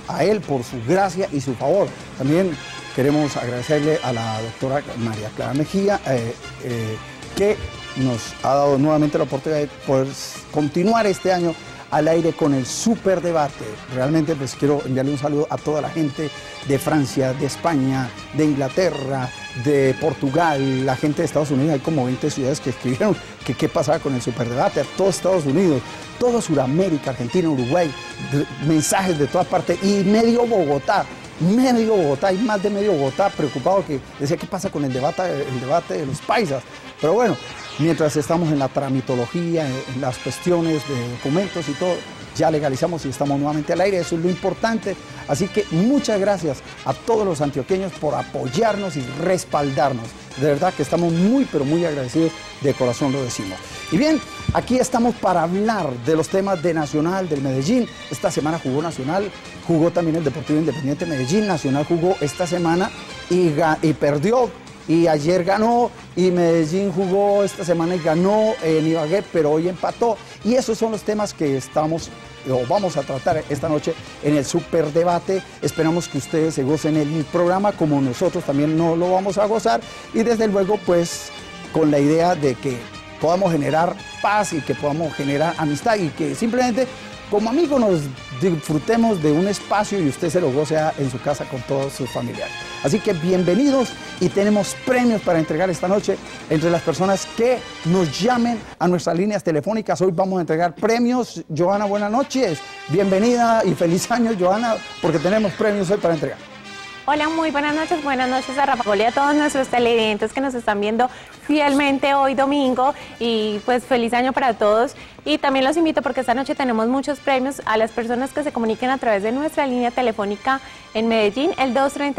a él por su gracia y su favor. También queremos agradecerle a la doctora María Clara Mejía, que nos ha dado nuevamente la oportunidad de poder continuar este año al aire con el Superdebate. Realmente pues quiero enviarle un saludo a toda la gente de Francia, de España, de Inglaterra, de Portugal, la gente de Estados Unidos. Hay como 20 ciudades que escribieron que qué pasaba con el Superdebate, a todo Estados Unidos, toda Sudamérica, Argentina, Uruguay, mensajes de todas partes y medio Bogotá, hay más de medio Bogotá preocupado que decía qué pasa con el debate de los paisas. Pero bueno, mientras estamos en la tramitología, en las cuestiones de documentos y todo, ya legalizamos y estamos nuevamente al aire, eso es lo importante. Así que muchas gracias a todos los antioqueños por apoyarnos y respaldarnos. De verdad que estamos muy, pero muy agradecidos, de corazón lo decimos. Y bien, aquí estamos para hablar de los temas de Nacional, del Medellín. Esta semana jugó Nacional, jugó también el Deportivo Independiente Medellín. Nacional jugó esta semana y perdió. Y ayer ganó, y Medellín jugó esta semana y ganó en Ibagué, pero hoy empató. Y esos son los temas que vamos a tratar esta noche en el Superdebate. Esperamos que ustedes se gocen el programa como nosotros también nos lo vamos a gozar. Y desde luego, pues, con la idea de que podamos generar paz y que podamos generar amistad y que simplemente como amigos nos disfrutemos de un espacio y usted se lo goce en su casa con todos sus familiares. Así que bienvenidos y tenemos premios para entregar esta noche entre las personas que nos llamen a nuestras líneas telefónicas. Hoy vamos a entregar premios. Joana, buenas noches. Bienvenida y feliz año, Joana, porque tenemos premios hoy para entregar. Hola, muy buenas noches a Rafa Gol y a todos nuestros televidentes que nos están viendo fielmente hoy domingo, y pues feliz año para todos. Y también los invito porque esta noche tenemos muchos premios a las personas que se comuniquen a través de nuestra línea telefónica en Medellín, el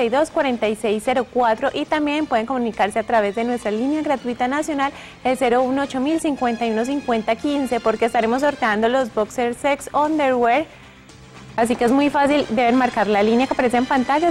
232-4604, y también pueden comunicarse a través de nuestra línea gratuita nacional, el 018-051-5015, porque estaremos sorteando los Boxer Sex Underwear. Así que es muy fácil, deben marcar la línea que aparece en pantalla,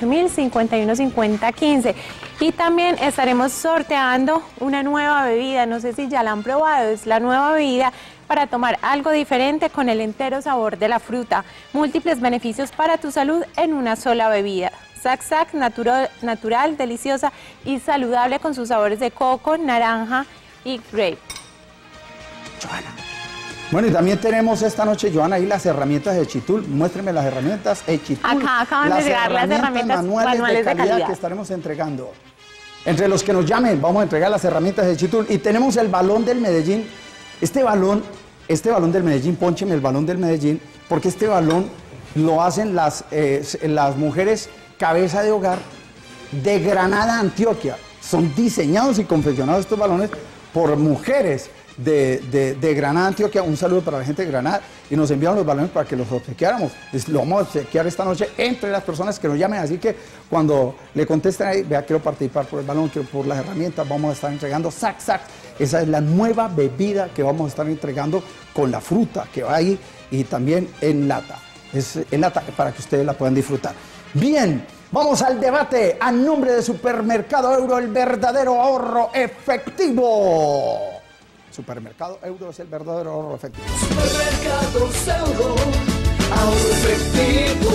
018-051-5015. Y también estaremos sorteando una nueva bebida, no sé si ya la han probado, es la nueva bebida para tomar algo diferente con el entero sabor de la fruta. Múltiples beneficios para tu salud en una sola bebida. Sac Sac, natural, deliciosa y saludable con sus sabores de coco, naranja y grape. Joana. Bueno, y también tenemos esta noche, Joana, ahí las herramientas de Chitul. Muéstreme las herramientas Chitul. Acá acaban de llegar las herramientas manuales de calidad que estaremos entregando. Entre los que nos llamen, vamos a entregar las herramientas de Chitul. Y tenemos el balón del Medellín. Este balón del Medellín, póncheme el balón del Medellín, porque este balón lo hacen las mujeres cabeza de hogar de Granada, Antioquia. Son diseñados y confeccionados estos balones por mujeres de Granada, Antioquia. Un saludo para la gente de Granada, y nos enviaron los balones para que los obsequiáramos. Lo vamos a obsequiar esta noche entre las personas que nos llamen, así que cuando le contesten ahí, vea, quiero participar por el balón, quiero por las herramientas, vamos a estar entregando Sac Sac. Esa es la nueva bebida que vamos a estar entregando con la fruta que va ahí, y también en lata. Es en lata para que ustedes la puedan disfrutar. Bien, vamos al debate. A nombre de Supermercado Euro, el verdadero ahorro efectivo. Supermercado Euro es el verdadero ahorro efectivo. Supermercado Euro, ahorro efectivo.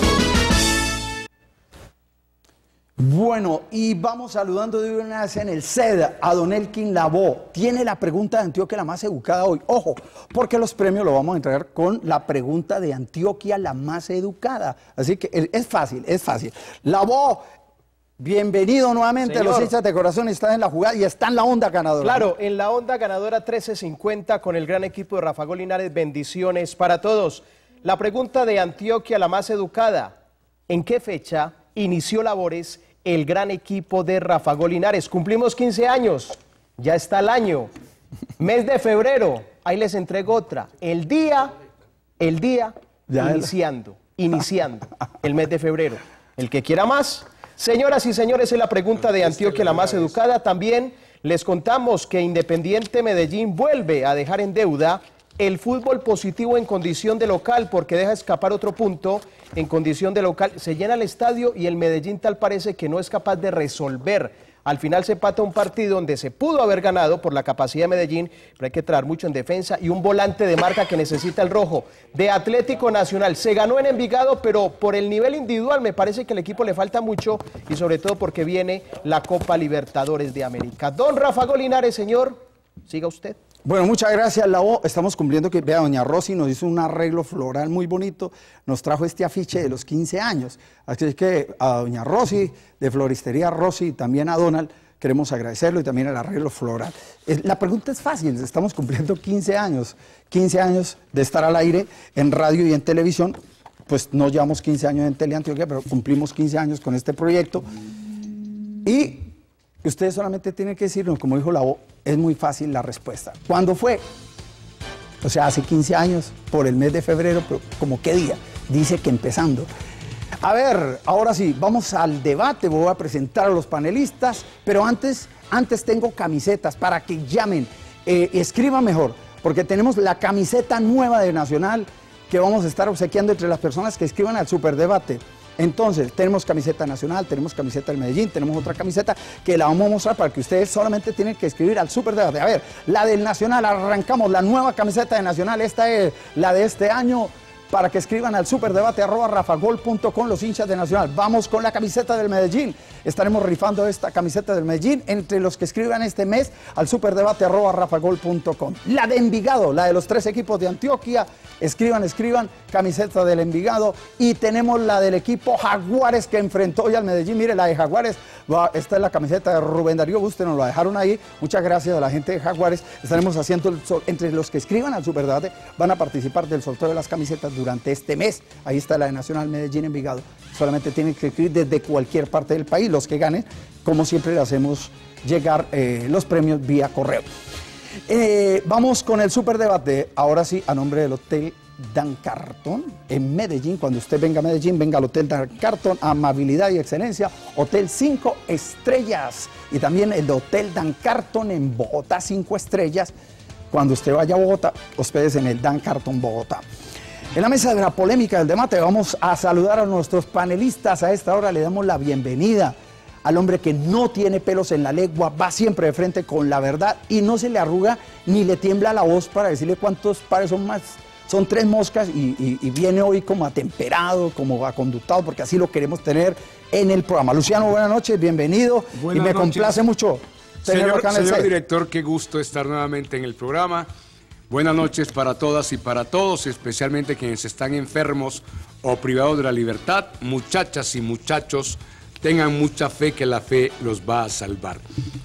Bueno, y vamos saludando de una vez en el CED a don Elkin Lavó. Tiene la pregunta de Antioquia la más educada hoy. Ojo, porque los premios lo vamos a entregar con la pregunta de Antioquia la más educada. Así que es fácil, es fácil. Lavó, bienvenido nuevamente. Señor. A los hinchas de corazón, están en la jugada y está en la onda ganadora. Claro, en la onda ganadora 1350 con el gran equipo de Rafa Gol Linares. Bendiciones para todos. La pregunta de Antioquia la más educada: ¿en qué fecha inició labores el gran equipo de Rafa Gol Linares? Cumplimos 15 años, ya está el año. Mes de febrero, ahí les entrego otra. El día, iniciando el mes de febrero. El que quiera más. Señoras y señores, es la pregunta de Antioquia la más educada. También les contamos que Independiente Medellín vuelve a dejar en deuda el fútbol positivo en condición de local, porque deja escapar otro punto en condición de local. Se llena el estadio y el Medellín tal parece que no es capaz de resolver Al final se empata un partido donde se pudo haber ganado por la capacidad de Medellín, pero hay que traer mucho en defensa y un volante de marca que necesita el rojo. De Atlético Nacional, se ganó en Envigado, pero por el nivel individual me parece que al equipo le falta mucho y sobre todo porque viene la Copa Libertadores de América. Don Rafago Linares, señor, siga usted. Bueno, muchas gracias, Lau. Estamos cumpliendo que, vea, doña Rosy nos hizo un arreglo floral muy bonito, nos trajo este afiche de los 15 años. Así es que a doña Rosy, de Floristería Rosy, y también a Donald, queremos agradecerlo y también el arreglo floral. La pregunta es fácil, estamos cumpliendo 15 años de estar al aire en radio y en televisión, pues no llevamos 15 años en Teleantioquia, pero cumplimos 15 años con este proyecto. Y ustedes solamente tienen que decirnos, como dijo Lau, es muy fácil la respuesta. ¿Cuándo fue? O sea, hace 15 años, por el mes de febrero, pero ¿como qué día? Dice que empezando. A ver, ahora sí, vamos al debate, voy a presentar a los panelistas, pero antes tengo camisetas para que llamen, escriban mejor, porque tenemos la camiseta nueva de Nacional que vamos a estar obsequiando entre las personas que escriban al Superdebate. Entonces, tenemos camiseta Nacional, tenemos camiseta del Medellín, tenemos otra camiseta que la vamos a mostrar para que ustedes solamente tienen que escribir al Superdebate. A ver, la del Nacional, arrancamos la nueva camiseta de Nacional, esta es la de este año, para que escriban al superdebate@rafagol.com los hinchas de Nacional. Vamos con la camiseta del Medellín. Estaremos rifando esta camiseta del Medellín entre los que escriban este mes al superdebate@rafagol.com. La de Envigado, la de los 3 equipos de Antioquia. Escriban, camiseta del Envigado. Y tenemos la del equipo Jaguares que enfrentó hoy al Medellín. Mire, la de Jaguares, esta es la camiseta de Rubén Darío Buste, nos la dejaron ahí. Muchas gracias a la gente de Jaguares. Estaremos haciendo, entre los que escriban al Superdebate, van a participar del sorteo de las camisetas durante este mes. Ahí está la de Nacional, Medellín, Envigado. Solamente tienen que escribir desde cualquier parte del país. Los que ganen, como siempre, le hacemos llegar los premios vía correo. Vamos con el Superdebate. Ahora sí, a nombre del Hotel Dan Carton en Medellín. Cuando usted venga a Medellín, venga al Hotel Dan Carton. Amabilidad y excelencia. Hotel 5 estrellas. Y también el Hotel Dan Carton en Bogotá, 5 estrellas. Cuando usted vaya a Bogotá, hóspedese en el Dan Carton Bogotá. En la mesa de la polémica del debate vamos a saludar a nuestros panelistas. A esta hora le damos la bienvenida al hombre que no tiene pelos en la lengua, va siempre de frente con la verdad y no se le arruga ni le tiembla la voz para decirle cuántos pares son más. Son 3 moscas y viene hoy como atemperado, como aconductado, porque así lo queremos tener en el programa. Luciano, buenas noches, bienvenido. Buenas y me noches. Complace mucho tenerlo acá en el Señor set. director, qué gusto estar nuevamente en el programa. Buenas noches para todas y para todos, especialmente quienes están enfermos o privados de la libertad. Muchachas y muchachos, tengan mucha fe que la fe los va a salvar.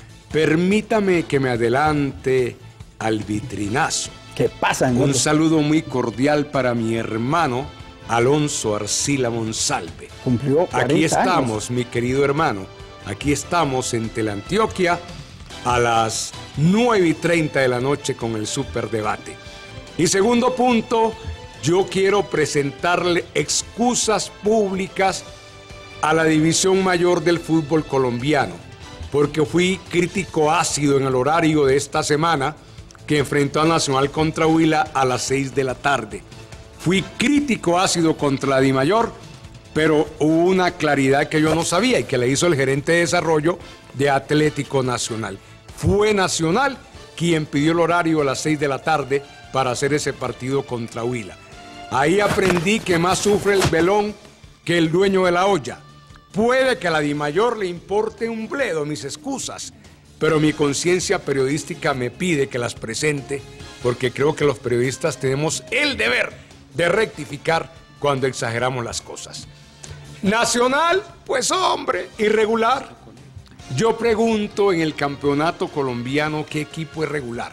Permítame que me adelante al vitrinazo. ¿Qué pasa? Un saludo muy cordial para mi hermano Alonso Arcila Monsalve. Cumplió 40 Aquí estamos, años. mi querido hermano. Aquí estamos en Teleantioquia a las 9:30 de la noche con el Superdebate. Y segundo punto, yo quiero presentarle excusas públicas a la división mayor del fútbol colombiano, porque fui crítico ácido en el horario de esta semana que enfrentó a Nacional contra Huila a las 6 de la tarde. Fui crítico ácido contra la DIMAYOR, pero hubo una claridad que yo no sabía y que le hizo el gerente de desarrollo de Atlético Nacional. Fue Nacional quien pidió el horario a las 6 de la tarde para hacer ese partido contra Huila. Ahí aprendí que más sufre el velón que el dueño de la olla. Puede que a la DIMAYOR le importe un bledo mis excusas, pero mi conciencia periodística me pide que las presente, porque creo que los periodistas tenemos el deber de rectificar cuando exageramos las cosas. Nacional, pues hombre, irregular. Yo pregunto en el campeonato colombiano qué equipo es regular.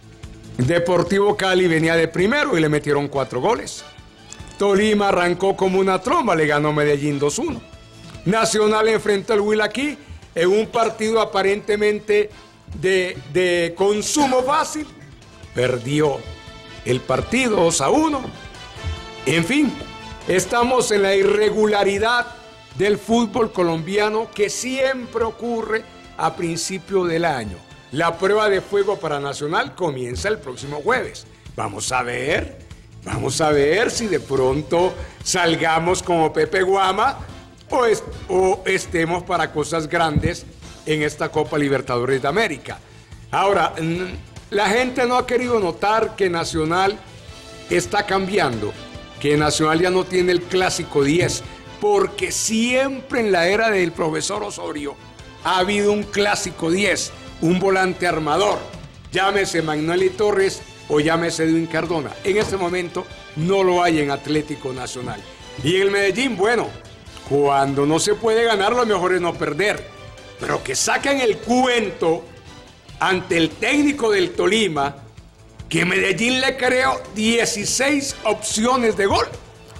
Deportivo Cali venía de primero y le metieron 4 goles. Tolima arrancó como una tromba, le ganó Medellín 2-1. Nacional enfrentó al Huila aquí en un partido aparentemente de consumo fácil. Perdió el partido 2-1. En fin, estamos en la irregularidad del fútbol colombiano que siempre ocurre a principio del año. La prueba de fuego para Nacional comienza el próximo jueves. Vamos a ver si de pronto salgamos como Pepe Guama o estemos para cosas grandes en esta Copa Libertadores de América. Ahora, la gente no ha querido notar que Nacional está cambiando, que Nacional ya no tiene el clásico 10, porque siempre en la era del profesor Osorio ha habido un clásico 10, un volante armador, llámese Magnelli Torres o llámese Edwin Cardona. En este momento no lo hay en Atlético Nacional. Y en el Medellín, bueno, cuando no se puede ganar, lo mejor es no perder. Pero que saquen el cuento ante el técnico del Tolima, que Medellín le creó 16 opciones de gol.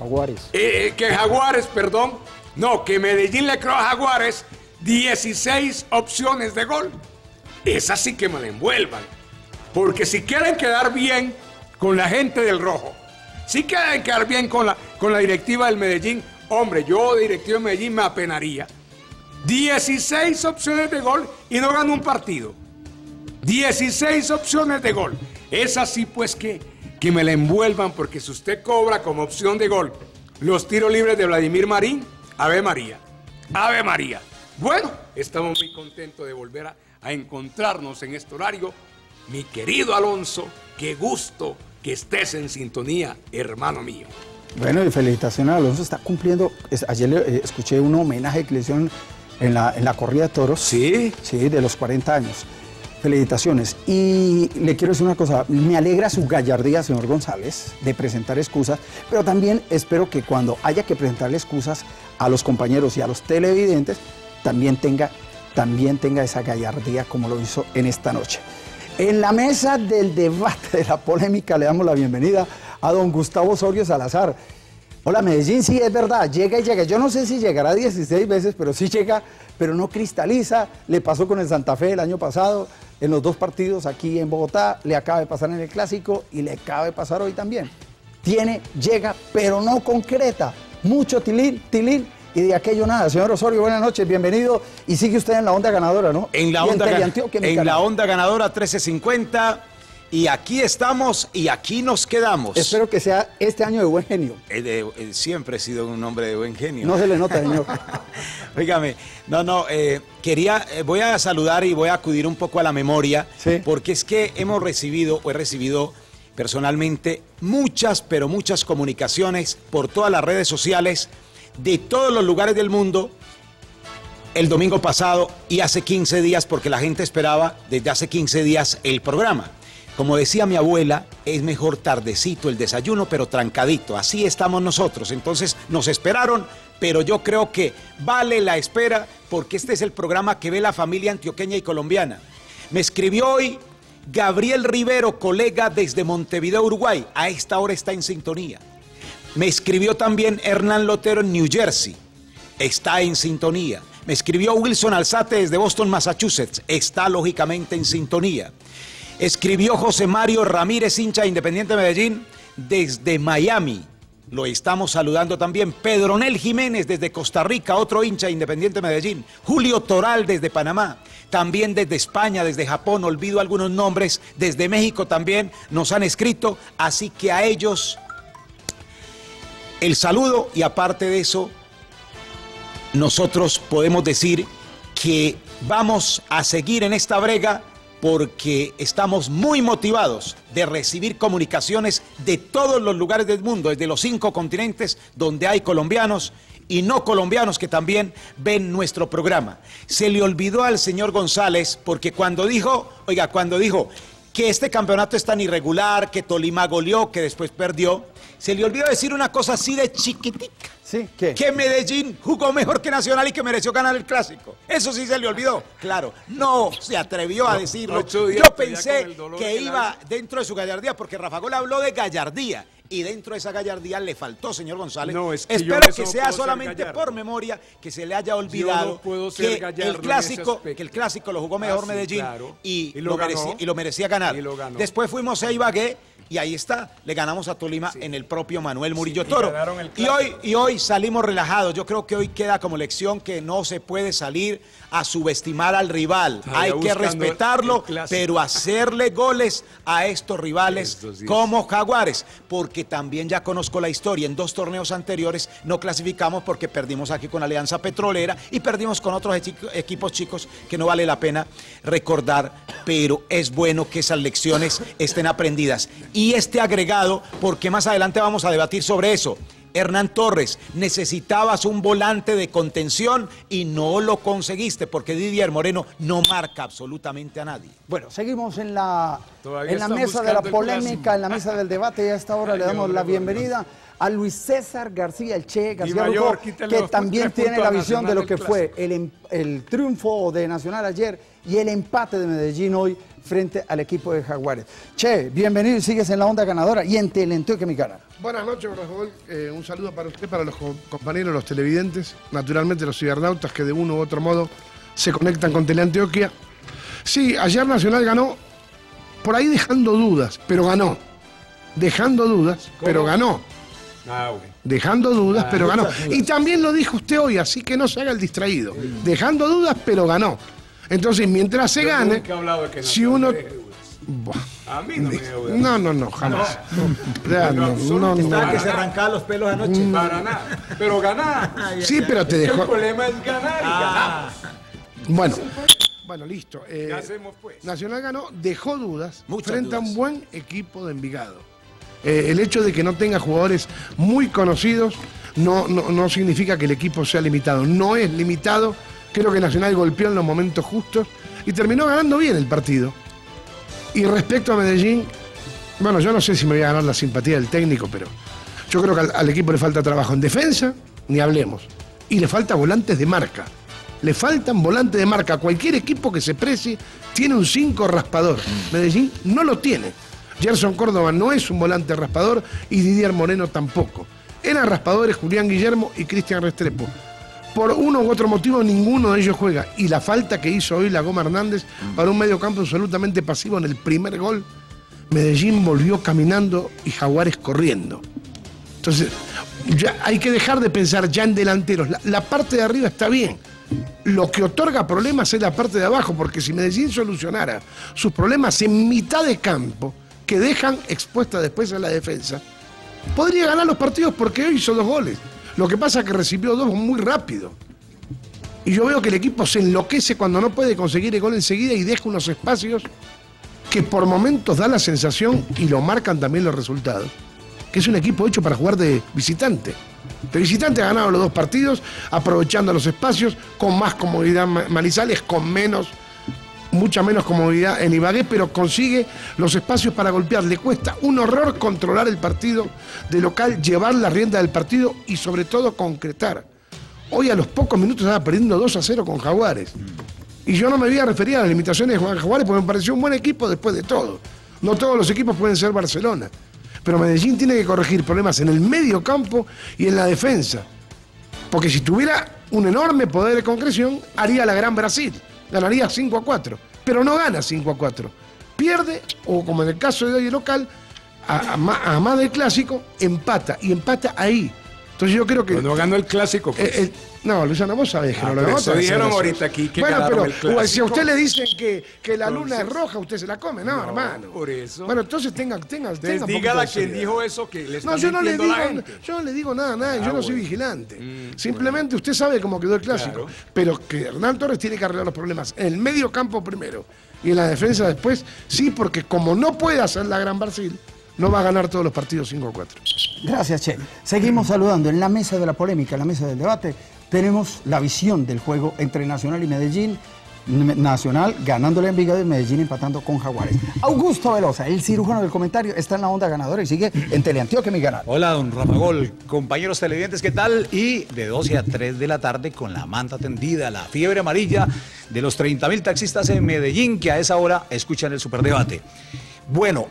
Que Medellín le creó a Jaguares 16 opciones de gol. Esas sí que me la envuelvan. Porque si quieren quedar bien con la gente del Rojo, si quieren quedar bien con la directiva del Medellín, hombre, yo directivo de Medellín me apenaría. 16 opciones de gol y no gana un partido. 16 opciones de gol. Es así pues que me la envuelvan, porque si usted cobra como opción de gol los tiros libres de Vladimir Marín, Ave María, Ave María. Bueno, estamos muy contentos de volver a encontrarnos en este horario. Mi querido Alonso, qué gusto que estés en sintonía, hermano mío. Bueno, y felicitaciones a Alonso, está cumpliendo. Ayer escuché un homenaje que le hicieron en la corrida de toros. Sí. Sí, de los 40 años. Felicitaciones. Y le quiero decir una cosa, me alegra su gallardía, señor González, de presentar excusas, pero también espero que cuando haya que presentarle excusas a los compañeros y a los televidentes, también tenga esa gallardía como lo hizo en esta noche. En la mesa del debate, de la polémica, le damos la bienvenida a don Gustavo Osorio Salazar. Hola, Medellín, sí, es verdad, llega y llega. Yo no sé si llegará 16 veces, pero sí llega, pero no cristaliza. Le pasó con el Santa Fe el año pasado, en los 2 partidos aquí en Bogotá, le acaba de pasar en el Clásico y le acaba de pasar hoy también. Llega, pero no concreta. Mucho tilín, y de aquello nada. Señor Osorio, buenas noches, bienvenido. Y sigue usted en la onda ganadora, ¿no? En la onda ganadora 1350. Y aquí estamos y aquí nos quedamos. Espero que sea este año de buen genio. Siempre he sido un hombre de buen genio. No se le nota, señor. Óigame, voy a saludar y voy a acudir un poco a la memoria, sí, porque es que he recibido personalmente muchas comunicaciones por todas las redes sociales de todos los lugares del mundo el domingo pasado y hace 15 días, porque la gente esperaba desde hace 15 días el programa. Como decía mi abuela, es mejor tardecito el desayuno, pero trancadito. Así estamos nosotros. Entonces nos esperaron, pero yo creo que vale la espera, porque este es el programa que ve la familia antioqueña y colombiana. Me escribió hoy Gabriel Rivero, colega desde Montevideo, Uruguay. A esta hora está en sintonía. Me escribió también Hernán Lotero en New Jersey. Está en sintonía. Me escribió Wilson Alzate desde Boston, Massachusetts. Está lógicamente en sintonía. Escribió José Mario Ramírez, hincha de Independiente Medellín, desde Miami. Lo estamos saludando también. Pedronel Jiménez desde Costa Rica, otro hincha de Independiente Medellín. Julio Toral desde Panamá. También desde España, desde Japón, olvido algunos nombres. Desde México también nos han escrito. Así que a ellos el saludo, y aparte de eso, nosotros podemos decir que vamos a seguir en esta brega, porque estamos muy motivados de recibir comunicaciones de todos los lugares del mundo, desde los 5 continentes donde hay colombianos y no colombianos que también ven nuestro programa. Se le olvidó al señor González, porque cuando dijo que este campeonato es tan irregular, que Tolima goleó, que después perdió, se le olvidó decir una cosa así de chiquitica. Sí, ¿qué? Que Medellín jugó mejor que Nacional y que mereció ganar el Clásico. Eso sí se le olvidó. Claro, no se atrevió a decirlo. Yo pensé que iba dentro de su gallardía, porque Rafa Gol habló de gallardía. Y dentro de esa gallardía le faltó, señor González. No, es que espero que sea solamente por memoria, que se le haya olvidado que el clásico lo jugó mejor Medellín, claro, y lo merecía ganar. Después fuimos a Ibagué Y ahí está, le ganamos a Tolima en el propio Manuel Murillo y Toro. ganaron el Y hoy salimos relajados. Yo creo que hoy queda como lección que no se puede salir a subestimar al rival. Hay que respetarlo, pero hacerle goles a estos rivales como Jaguares, porque también ya conozco la historia. En 2 torneos anteriores no clasificamos porque perdimos aquí con Alianza Petrolera y perdimos con otros equipos chicos que no vale la pena recordar, pero es bueno que esas lecciones estén aprendidas. Y este agregado, porque más adelante vamos a debatir sobre eso. Hernán Torres, necesitabas un volante de contención y no lo conseguiste porque Didier Moreno no marca absolutamente a nadie. Bueno, seguimos en la mesa de la polémica, en la mesa del debate, y a esta hora le damos la bienvenida a Luis César García, el Che García Rufo, que también tiene la visión de lo que fue el triunfo de Nacional ayer y el empate de Medellín hoy frente al equipo de Jaguares. Che, bienvenido y sigues en la onda ganadora y en Teleantioquia, mi canal. Buenas noches, Rafael. Un saludo para usted, para los compañeros, los televidentes, naturalmente los cibernautas que de uno u otro modo se conectan con Teleantioquia. Sí, ayer Nacional ganó, por ahí dejando dudas, pero ganó. Dejando dudas, pero ganó. Dejando dudas, pero ganó. Y también lo dijo usted hoy, así que no se haga el distraído. Dejando dudas, pero ganó. Entonces, mientras se gane, si uno... A mí no me dio No, jamás. Estaba que se arrancaba los pelos anoche. Para nada. Pero ganar. Sí, pero te dejó... El problema es ganar y ganar. Bueno, listo. ¿Qué hacemos, pues? Nacional ganó, dejó dudas frente a un dudas. buen equipo de Envigado. El hecho de que no tenga jugadores muy conocidos no significa que el equipo sea limitado. No es limitado. Creo que Nacional golpeó en los momentos justos y terminó ganando bien el partido. Y respecto a Medellín, bueno, yo no sé si me voy a ganar la simpatía del técnico, pero yo creo que al equipo le falta trabajo en defensa, ni hablemos. Y le falta volantes de marca. Le faltan volantes de marca. Cualquier equipo que se precie tiene un 5 raspador. Medellín no lo tiene. Gerson Córdoba no es un volante raspador y Didier Moreno tampoco. Eran raspadores Julián Guillermo y Cristian Restrepo. Por uno u otro motivo ninguno de ellos juega. Y la falta que hizo hoy la Goma Hernández para un mediocampo absolutamente pasivo en el primer gol, Medellín volvió caminando y Jaguares corriendo. Entonces, ya hay que dejar de pensar ya en delanteros. La parte de arriba está bien. Lo que otorga problemas es la parte de abajo, porque si Medellín solucionara sus problemas en mitad de campo, que dejan expuesta después a la defensa, podría ganar los partidos porque hoy hizo 2 goles. Lo que pasa es que recibió 2 muy rápido. Y yo veo que el equipo se enloquece cuando no puede conseguir el gol enseguida y deja unos espacios que por momentos da la sensación, y lo marcan también los resultados, que es un equipo hecho para jugar de visitante. De visitante ha ganado los 2 partidos, aprovechando los espacios, con más comodidad Manizales, con mucha menos comodidad en Ibagué, pero consigue los espacios para golpear. Le cuesta un horror controlar el partido de local, llevar la rienda del partido y sobre todo concretar. Hoy a los pocos minutos estaba perdiendo 2-0 con Jaguares. Y yo no me voy a referir a las limitaciones de Jaguares porque me pareció un buen equipo después de todo. No todos los equipos pueden ser Barcelona. Pero Medellín tiene que corregir problemas en el medio campo y en la defensa. Porque si tuviera un enorme poder de concreción, haría la Gran Brasil. Ganaría 5-4, pero no gana 5-4. Pierde, o como en el caso de hoy local, a más del clásico, empata, y empata ahí. Entonces yo creo que... Cuando ganó el clásico, pues. No, Luciano, vos sabés que no lo pero ganó. eso dijeron ahorita aquí que ganaron el clásico. Si a usted le dicen que la luna es roja, usted se la come. No, hermano. Por eso. Bueno, entonces tenga dígale a quien dijo eso que le está yo no le digo nada, yo no soy bueno. vigilante. Simplemente usted sabe cómo quedó el clásico. Claro. Pero que Hernán Torres tiene que arreglar los problemas en el medio campo primero y en la defensa después, sí, porque como no puede hacer la Gran Brasil, no va a ganar todos los partidos 5-4. Gracias, Che. Seguimos saludando en la mesa de la polémica, en la mesa del debate. Tenemos la visión del juego entre Nacional y Medellín. Nacional ganándole a Envigado y Medellín empatando con Jaguares. Augusto Velosa, el cirujano del comentario, está en la onda ganadora y sigue en Teleantioquia, mi canal. Hola, don Ramagol, compañeros televidentes, ¿qué tal? Y de 12 a 3 de la tarde con la manta tendida, la fiebre amarilla de los 30.000 taxistas en Medellín que a esa hora escuchan el superdebate. Bueno,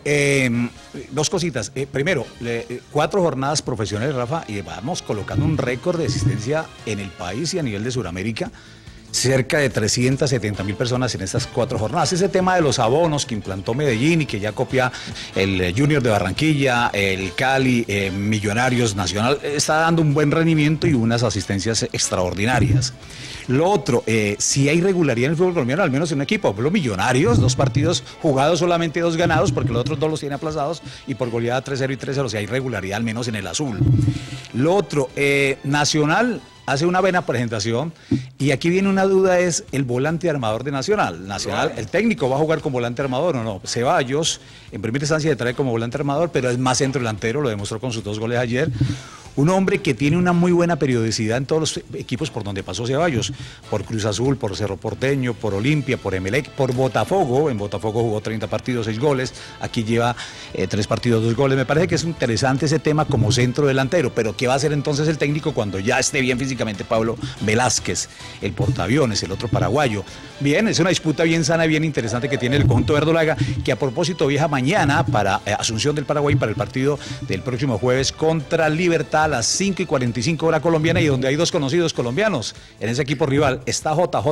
2 cositas. Primero, 4 jornadas profesionales, Rafa, y vamos colocando un récord de asistencia en el país y a nivel de Sudamérica. cerca de 370.000 personas en estas 4 jornadas. Ese tema de los abonos que implantó Medellín y que ya copia el Junior de Barranquilla, el Cali, Millonarios, Nacional, está dando un buen rendimiento y unas asistencias extraordinarias. Lo otro, si hay regularidad en el fútbol colombiano, al menos en un equipo, por ejemplo, Millonarios, 2 partidos jugados, solamente 2 ganados, porque los otros 2 los tiene aplazados, y por goleada 3-0 y 3-0, si hay regularidad al menos en el azul. Lo otro, Nacional hace una buena presentación, y aquí viene una duda, es el volante armador de Nacional. Nacional, el técnico va a jugar con volante armador o no. Ceballos, en primera instancia, le trae como volante armador, pero es más centro delantero, lo demostró con sus 2 goles ayer. Un hombre que tiene una muy buena periodicidad en todos los equipos por donde pasó Ceballos, por Cruz Azul, por Cerro Porteño, por Olimpia, por Emelec, por Botafogo. En Botafogo jugó 30 partidos, 6 goles, aquí lleva 3 partidos, 2 goles. Me parece que es interesante ese tema como centro delantero, pero ¿qué va a hacer entonces el técnico cuando ya esté bien físicamente Pablo Velázquez, el portaaviones, el otro paraguayo? Bien, es una disputa bien sana y bien interesante que tiene el conjunto verdolaga, que a propósito viaja mañana para Asunción del Paraguay para el partido del próximo jueves contra Libertad a las 5:45 hora colombiana, y donde hay 2 conocidos colombianos en ese equipo rival. Está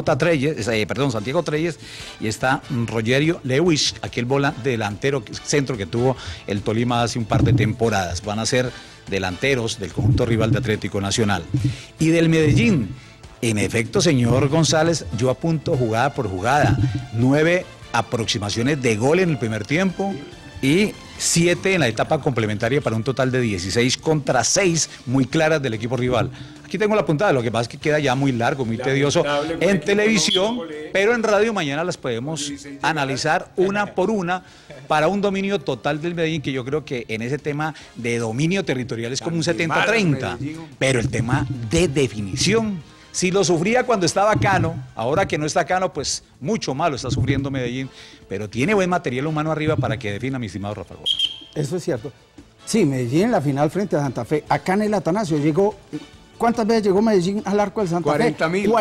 Santiago Treyes, y está Rogerio Lewis, aquel delantero centro que tuvo el Tolima hace un par de temporadas. Van a ser delanteros del conjunto rival de Atlético Nacional. Y del Medellín, en efecto, señor González, yo apunto jugada por jugada, 9 aproximaciones de gol en el primer tiempo y 7 en la etapa complementaria, para un total de 16 contra 6 muy claras del equipo rival. Aquí tengo la puntada, lo que pasa es que queda ya muy largo, muy tedioso en televisión, pero en radio mañana las podemos analizar una por una para un dominio total del Medellín, que yo creo que en ese tema de dominio territorial es como un 70-30, pero el tema de definición, si lo sufría cuando estaba Cano, ahora que no está Cano, pues mucho más lo está sufriendo Medellín, pero tiene buen material humano arriba para que defina, mi estimado Rafa Gómez. Eso es cierto. Sí, Medellín en la final frente a Santa Fe. Acá en el Atanasio llegó, ¿cuántas veces llegó Medellín al arco del Santa Fe?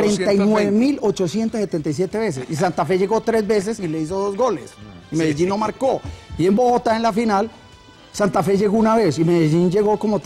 49.877 veces. Y Santa Fe llegó 3 veces y le hizo 2 goles. Y Medellín no marcó. Y en Bogotá en la final, Santa Fe llegó una vez y Medellín llegó como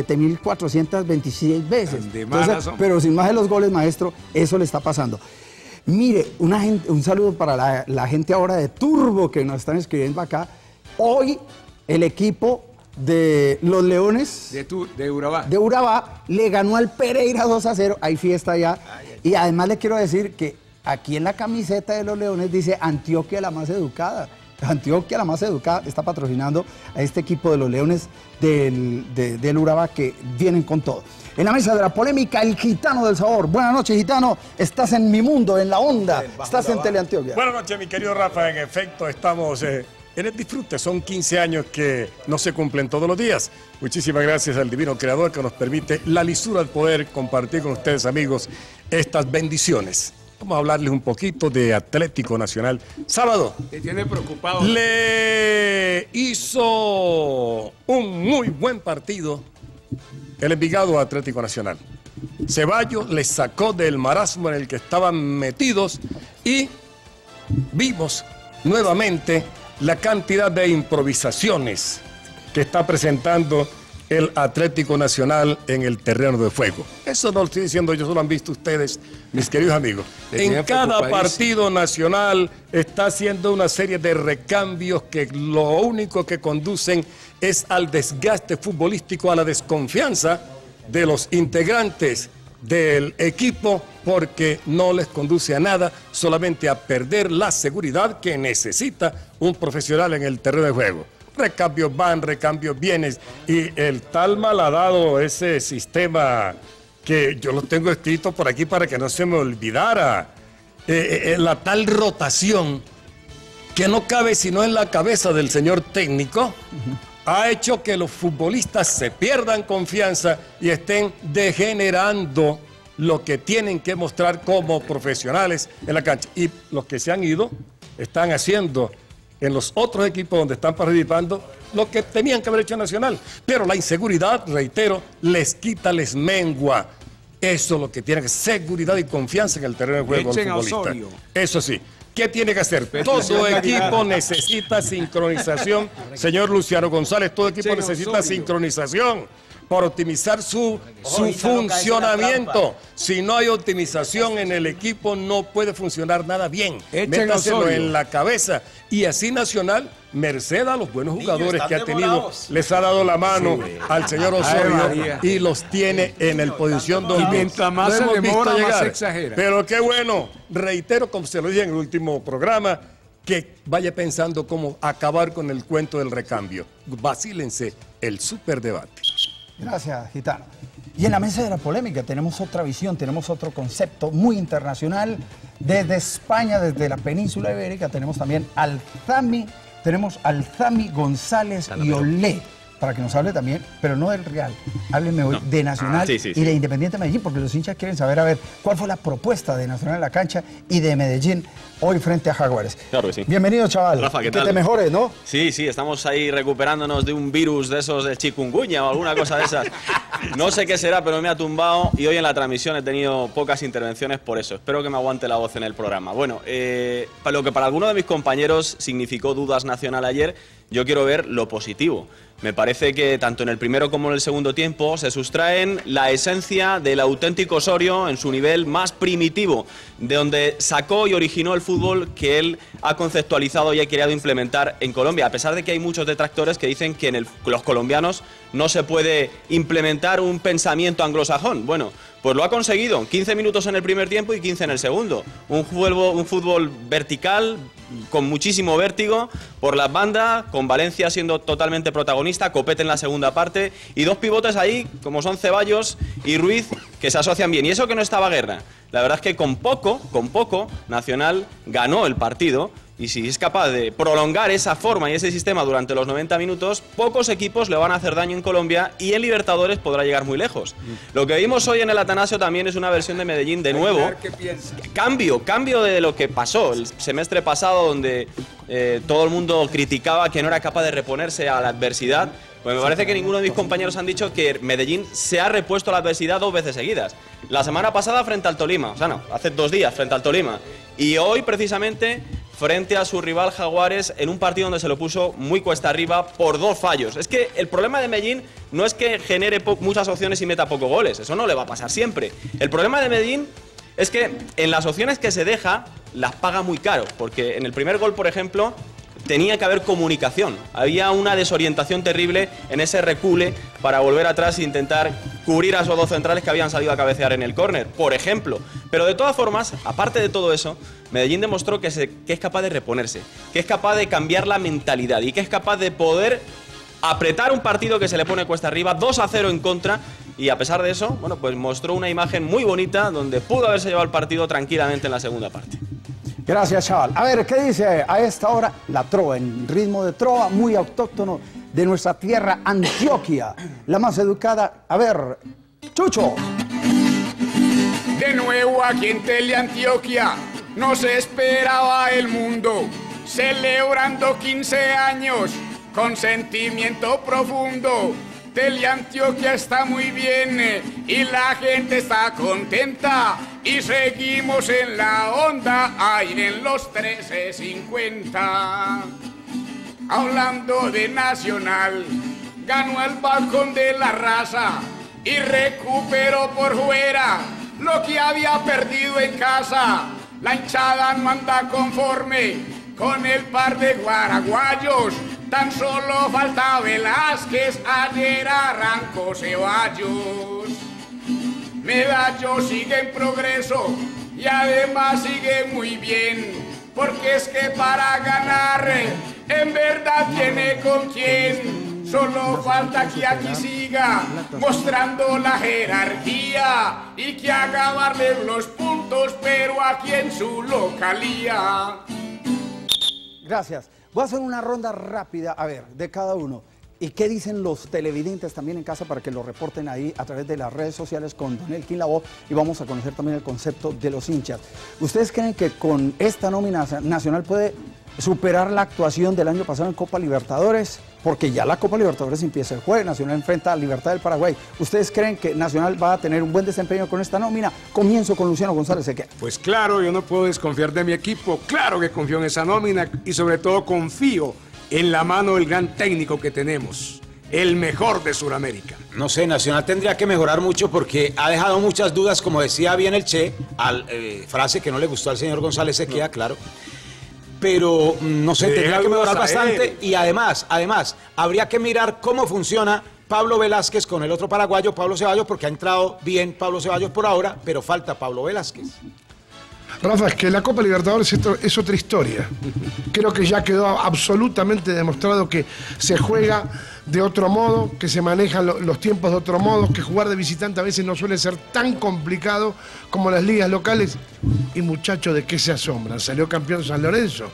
37.426 veces. Entonces, pero sin más de los goles, maestro, eso le está pasando. Mire, un saludo para la gente ahora de Turbo que nos están escribiendo acá. Hoy el equipo de los Leones de Urabá. De Urabá le ganó al Pereira 2-0. Hay fiesta ya. Y además le quiero decir que aquí en la camiseta de los Leones dice Antioquia la más educada. Antioquia, la más educada, está patrocinando a este equipo de los Leones del Urabá, que vienen con todo. En la mesa de la polémica, el Gitano del Sabor. Buenas noches, Gitano. Estás en mi mundo, en la onda. Estás en Teleantioquia. Buenas noches, mi querido Rafa. En efecto, estamos en el disfrute. Son 15 años que no se cumplen todos los días. Muchísimas gracias al Divino Creador que nos permite la lisura de poder compartir con ustedes, amigos, estas bendiciones. Vamos a hablarles un poquito de Atlético Nacional. Sábado. Te tiene preocupado. Le hizo un muy buen partido el Envigado Atlético Nacional. Ceballos les sacó del marasmo en el que estaban metidos y vimos nuevamente la cantidad de improvisaciones que está presentando el Atlético Nacional en el terreno de juego. Eso no lo estoy diciendo yo, eso lo han visto ustedes, mis queridos amigos. En cada partido Nacional está haciendo una serie de recambios que lo único que conducen es al desgaste futbolístico, a la desconfianza de los integrantes del equipo, porque no les conduce a nada, solamente a perder la seguridad que necesita un profesional en el terreno de juego. Recambios van, recambios vienen, y el Talma le ha dado ese sistema que yo lo tengo escrito por aquí para que no se me olvidara, la tal rotación que no cabe sino en la cabeza del señor técnico, ha hecho que los futbolistas se pierdan confianza y estén degenerando lo que tienen que mostrar como profesionales en la cancha. Y los que se han ido están haciendo en los otros equipos donde están participando lo que tenían que haber hecho en Nacional. Pero la inseguridad, reitero, les quita, les mengua. Eso es lo que tiene que ser, seguridad y confianza en el terreno de juego del futbolista. Eso sí. ¿Qué tiene que hacer? Todo equipo necesita sincronización. Señor Luciano González, todo equipo necesita sincronización. para optimizar su funcionamiento. Si no hay optimización en el equipo, no puede funcionar nada bien. Métaselo en la cabeza. Y así Nacional, merced a los buenos jugadores que ha tenido, les ha dado la mano al señor Osorio y los tiene en el posición donde mientras más se demora, más se exagera. Pero qué bueno, reitero, como se lo dije en el último programa, que vaya pensando cómo acabar con el cuento del recambio. Vacílense el superdebate. Gracias, Gitano. Y en la mesa de la polémica tenemos otra visión, tenemos otro concepto muy internacional. Desde España, desde la península ibérica, tenemos también al Zami González y Olé, para que nos hable también, pero no del Real. Hábleme hoy de Nacional y de Independiente Medellín, porque los hinchas quieren saber, a ver, cuál fue la propuesta de Nacional en la cancha y de Medellín hoy frente a Jaguares. Claro que sí. Bienvenido, chaval. Rafa, ¿qué tal? Que te mejores, ¿no? Sí, estamos ahí recuperándonos de un virus de esos de chikungunya o alguna cosa de esas. No sé qué será, pero me ha tumbado y hoy en la transmisión he tenido pocas intervenciones por eso. Espero que me aguante la voz en el programa. Bueno, lo que para algunos de mis compañeros significó dudas Nacional ayer, yo quiero ver lo positivo. Me parece que tanto en el primero como en el segundo tiempo se sustraen la esencia del auténtico Osorio en su nivel más primitivo, de donde sacó y originó el fútbol que él ha conceptualizado y ha querido implementar en Colombia, a pesar de que hay muchos detractores que dicen que en los colombianos no se puede implementar un pensamiento anglosajón. Bueno, pues lo ha conseguido, 15 minutos en el primer tiempo y 15 en el segundo. Un fútbol vertical, con muchísimo vértigo, por las bandas, con Valencia siendo totalmente protagonista, Copete en la segunda parte, y dos pivotes ahí, como son Ceballos y Ruiz, que se asocian bien. Y eso que no estaba Guerra. La verdad es que con poco, Nacional ganó el partido. Y si es capaz de prolongar esa forma y ese sistema durante los 90 minutos, pocos equipos le van a hacer daño en Colombia y en Libertadores podrá llegar muy lejos. Lo que vimos hoy en el Atanasio también es una versión de Medellín de nuevo. Cambio de lo que pasó el semestre pasado, donde todo el mundo criticaba que no era capaz de reponerse a la adversidad. Pues me parece que ninguno de mis compañeros han dicho que Medellín se ha repuesto a la adversidad 2 veces seguidas. La semana pasada frente al Tolima, o sea no, hace 2 días frente al Tolima. Y hoy precisamente frente a su rival Jaguares en un partido donde se lo puso muy cuesta arriba por 2 fallos. Es que el problema de Medellín no es que genere muchas opciones y meta pocos goles, eso no le va a pasar siempre. El problema de Medellín es que en las opciones que se deja las paga muy caro, porque en el primer gol, por ejemplo, tenía que haber comunicación. Había una desorientación terrible en ese recule para volver atrás e intentar cubrir a esos 2 centrales que habían salido a cabecear en el córner, por ejemplo. Pero de todas formas, aparte de todo eso, Medellín demostró que es capaz de reponerse, que es capaz de cambiar la mentalidad y que es capaz de poder apretar un partido que se le pone cuesta arriba, 2-0 en contra, y a pesar de eso, bueno, pues mostró una imagen muy bonita donde pudo haberse llevado el partido tranquilamente en la segunda parte. Gracias, chaval. A ver, ¿qué dice a esta hora la trova? En ritmo de trova, muy autóctono de nuestra tierra, Antioquia, la más educada. A ver, Chucho. De nuevo aquí en Teleantioquia, nos esperaba el mundo, celebrando 15 años con sentimiento profundo. Teleantioquia está muy bien y la gente está contenta y seguimos en la onda, ahí en los 13:50. Hablando de Nacional, ganó el balcón de la raza y recuperó por fuera lo que había perdido en casa. La hinchada no anda conforme con el par de guaraguayos. Tan solo falta Velázquez, ayer arrancó Ceballos. Medallo sigue en progreso y además sigue muy bien, porque es que para ganar en verdad tiene con quién. Solo falta que aquí siga mostrando la jerarquía y que haga valer los puntos, pero aquí en su localía. Gracias. Voy a hacer una ronda rápida, a ver, de cada uno. ¿Y qué dicen los televidentes también en casa para que lo reporten ahí a través de las redes sociales con Don Elkin La Voz? Y vamos a conocer también el concepto de los hinchas. ¿Ustedes creen que con esta nómina Nacional puede superar la actuación del año pasado en Copa Libertadores? Porque ya la Copa Libertadores empieza el jueves, Nacional enfrenta a Libertad del Paraguay. ¿Ustedes creen que Nacional va a tener un buen desempeño con esta nómina? Comienzo con Luciano González Sequera. Pues claro, yo no puedo desconfiar de mi equipo, claro que confío en esa nómina y sobre todo confío en la mano del gran técnico que tenemos, el mejor de Sudamérica. No sé, Nacional tendría que mejorar mucho porque ha dejado muchas dudas, como decía bien el Che, frase que no le gustó al señor González Sequea, claro. Pero, no sé, tendría que mejorar bastante. Y además, habría que mirar cómo funciona Pablo Velázquez con el otro paraguayo, Pablo Ceballos, porque ha entrado bien Pablo Ceballos por ahora, pero falta Pablo Velázquez. Rafa, es que la Copa Libertadores es otra historia. Creo que ya quedó absolutamente demostrado que se juega de otro modo, que se manejan los tiempos de otro modo, que jugar de visitante a veces no suele ser tan complicado como las ligas locales. Y muchachos, ¿de qué se asombran? Salió campeón San Lorenzo.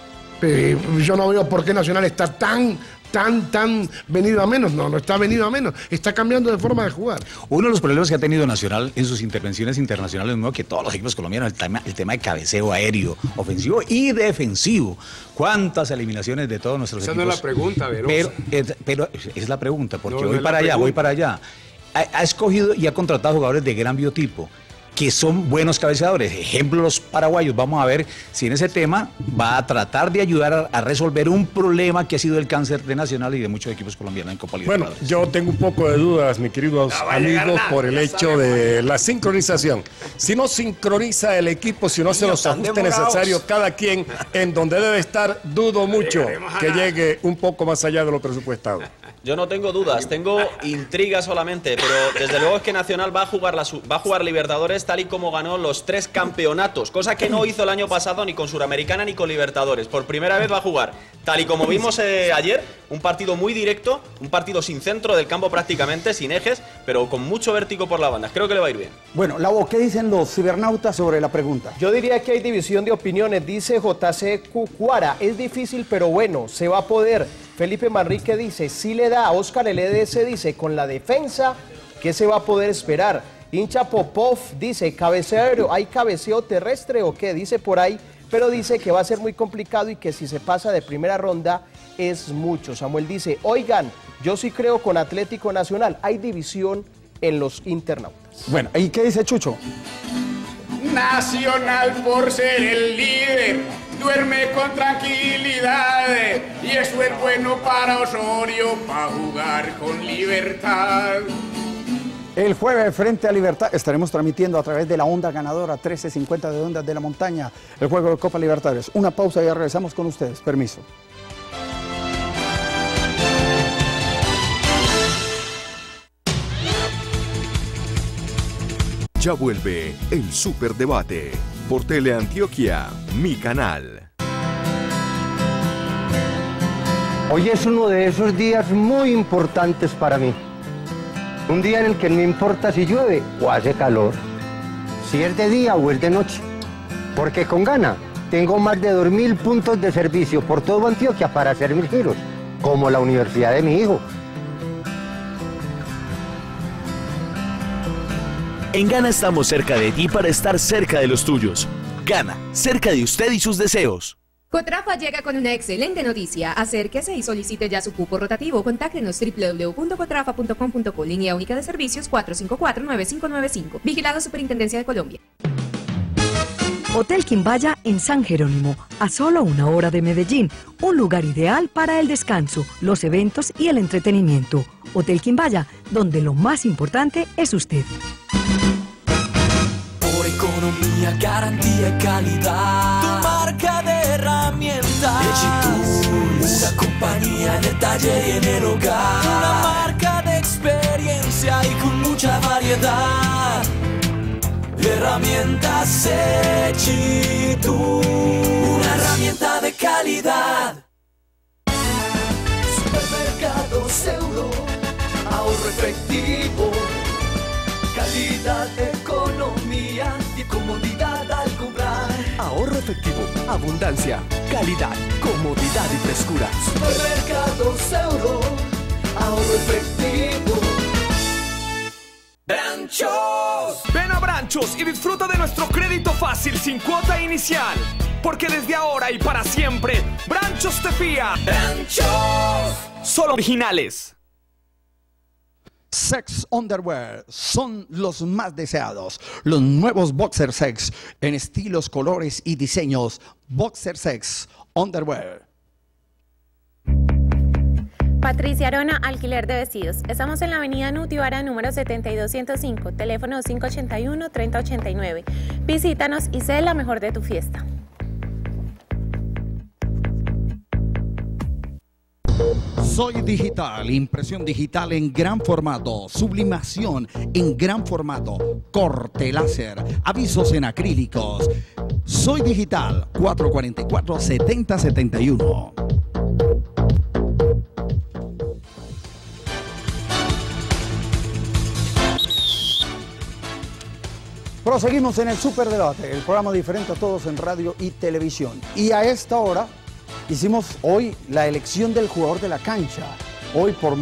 Yo no veo por qué Nacional está tan venido a menos. No está venido a menos. Está cambiando de forma de jugar. Uno de los problemas que ha tenido Nacional en sus intervenciones internacionales, nuevo que todos los equipos colombianos, el tema de cabeceo aéreo, ofensivo y defensivo. ¿Cuántas eliminaciones de todos nuestros equipos? Esa no es la pregunta, Velosa. Pero es la pregunta, porque voy para allá. Ha escogido y ha contratado jugadores de gran biotipo, que son buenos cabeceadores. Ejemplo, los paraguayos. Vamos a ver si en ese tema va a tratar de ayudar a resolver un problema que ha sido el cáncer de Nacional y de muchos equipos colombianos en Copa Libertadores. Bueno, yo tengo un poco de dudas, mis queridos amigos, por el hecho de la sincronización. Si no sincroniza el equipo, si no hace los ajustes necesarios cada quien en donde debe estar, dudo mucho que llegue un poco más allá de lo presupuestado. Yo no tengo dudas, tengo intriga solamente, pero desde luego es que Nacional va a jugar Libertadores tal y como ganó los 3 campeonatos, cosa que no hizo el año pasado ni con Suramericana ni con Libertadores. Por primera vez va a jugar, tal y como vimos ayer, un partido muy directo, un partido sin centro del campo prácticamente, sin ejes, pero con mucho vértigo por las bandas. Creo que le va a ir bien. Bueno, Lau, ¿qué dicen los cibernautas sobre la pregunta? Yo diría que hay división de opiniones, dice JC Cucuara, es difícil pero bueno, se va a poder. Felipe Manrique dice, sí le da. Oscar LDS dice, con la defensa, ¿qué se va a poder esperar? Hincha Popov dice, cabeceo, ¿hay cabeceo terrestre o qué? Dice por ahí, pero dice que va a ser muy complicado y que si se pasa de primera ronda es mucho. Samuel dice, oigan, yo sí creo con Atlético Nacional, hay división en los internautas. Bueno, ¿y qué dice Chucho? Nacional por ser el líder duerme con tranquilidad y eso es bueno para Osorio para jugar con libertad. El jueves frente a Libertad estaremos transmitiendo a través de la onda ganadora 1350 de Ondas de la Montaña el juego de Copa Libertadores. Una pausa y ya regresamos con ustedes. Permiso. Ya vuelve el Superdebate por Teleantioquia, mi canal. Hoy es uno de esos días muy importantes para mí. Un día en el que no importa si llueve o hace calor, si es de día o es de noche. Porque con Gana tengo más de 2.000 puntos de servicio por todo Antioquia para hacer 1000 giros, como la universidad de mi hijo. En Gana estamos cerca de ti para estar cerca de los tuyos. Gana, cerca de usted y sus deseos. Cotrafa llega con una excelente noticia. Acérquese y solicite ya su cupo rotativo. Contáctenos www.cotrafa.com.co. Línea única de servicios 454-9595. Vigilado Superintendencia de Colombia. Hotel Quimbaya en San Jerónimo, a solo 1 hora de Medellín. Un lugar ideal para el descanso, los eventos y el entretenimiento. Hotel Quimbaya, donde lo más importante es usted. Por economía, garantía y calidad. Tu marca de herramientas. Echitools, una compañía en el taller y en el hogar. Una marca de experiencia y con mucha variedad. Herramientas Echitools, una herramienta de calidad. Supermercados Euro, ahorro efectivo, calidad, economía y comodidad al comprar. Ahorro efectivo, abundancia, calidad, comodidad y frescura. Supermercados Euro, ahorro efectivo. ¡Branchos! Ven a Branchos y disfruta de nuestro crédito fácil sin cuota inicial. Porque desde ahora y para siempre, Branchos te fía. ¡Branchos! Solo originales. Sex Underwear son los más deseados. Los nuevos Boxer Sex en estilos, colores y diseños. Boxer Sex Underwear. Patricia Arona, alquiler de vestidos. Estamos en la avenida Nutibara, número 72105, teléfono 581-3089. Visítanos y sé la mejor de tu fiesta. Soy Digital, impresión digital en gran formato, sublimación en gran formato, corte láser, avisos en acrílicos. Soy Digital, 444-7071. Proseguimos en el Superdebate, el programa diferente a todos en radio y televisión. Y a esta hora hicimos hoy la elección del jugador de la cancha. Hoy por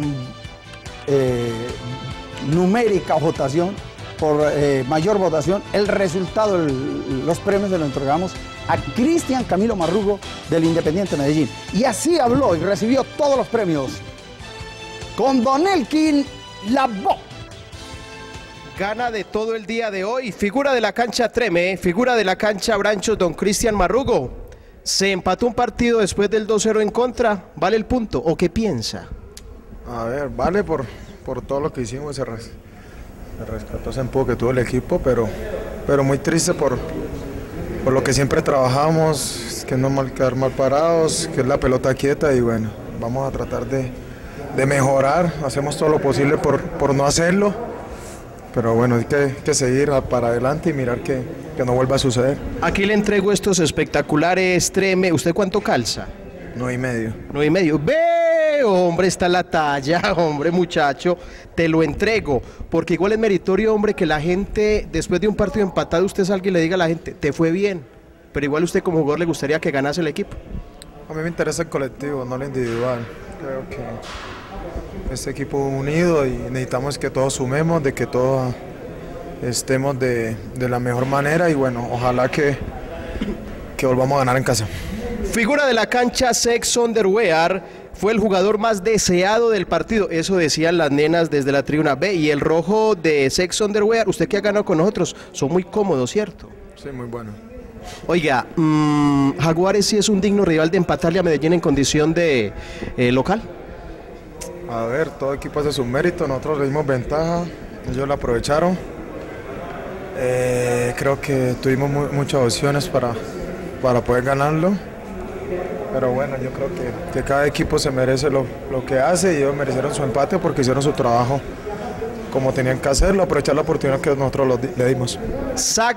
numérica votación, por mayor votación, el resultado, los premios se los entregamos a Cristian Camilo Marrugo del Independiente Medellín. Y así habló y recibió todos los premios con Don Elkin Lavoe. Gana de todo el día de hoy, figura de la cancha Treme, figura de la cancha Branchos, don Cristian Marrugo. Se empató un partido después del 2-0 en contra, ¿vale el punto o qué piensa? A ver, vale por todo lo que hicimos, se rescató ese empuje que tuvo el equipo, pero muy triste por lo que siempre trabajamos, que no quedar mal parados, que es la pelota quieta y bueno, vamos a tratar de mejorar, hacemos todo lo posible por no hacerlo. Pero bueno, hay que seguir para adelante y mirar que no vuelva a suceder. Aquí le entrego estos espectaculares Treme. ¿Usted cuánto calza? 9,5. 9,5. ¡Ve! Hombre, está la talla, hombre, muchacho. Te lo entrego. Porque igual es meritorio, hombre, que la gente, después de un partido empatado, usted salga y le diga a la gente, te fue bien. Pero igual usted como jugador le gustaría que ganase el equipo. A mí me interesa el colectivo, no lo individual. Creo que este equipo unido y necesitamos que todos sumemos, de que todos estemos de la mejor manera y bueno, ojalá que volvamos a ganar en casa. Figura de la cancha, Sex Underwear, fue el jugador más deseado del partido, eso decían las nenas desde la tribuna B, y el rojo de Sex Underwear, usted que ha ganado con nosotros, son muy cómodos, ¿cierto? Sí, muy bueno. Oiga, Jaguares sí es un digno rival de empatarle a Medellín en condición de local. A ver, todo equipo hace su mérito, nosotros le dimos ventaja, ellos la aprovecharon. Creo que tuvimos muchas opciones para poder ganarlo. Pero bueno, yo creo que cada equipo se merece lo que hace y ellos merecieron su empate porque hicieron su trabajo como tenían que hacerlo, aprovechar la oportunidad que nosotros le dimos. Sac,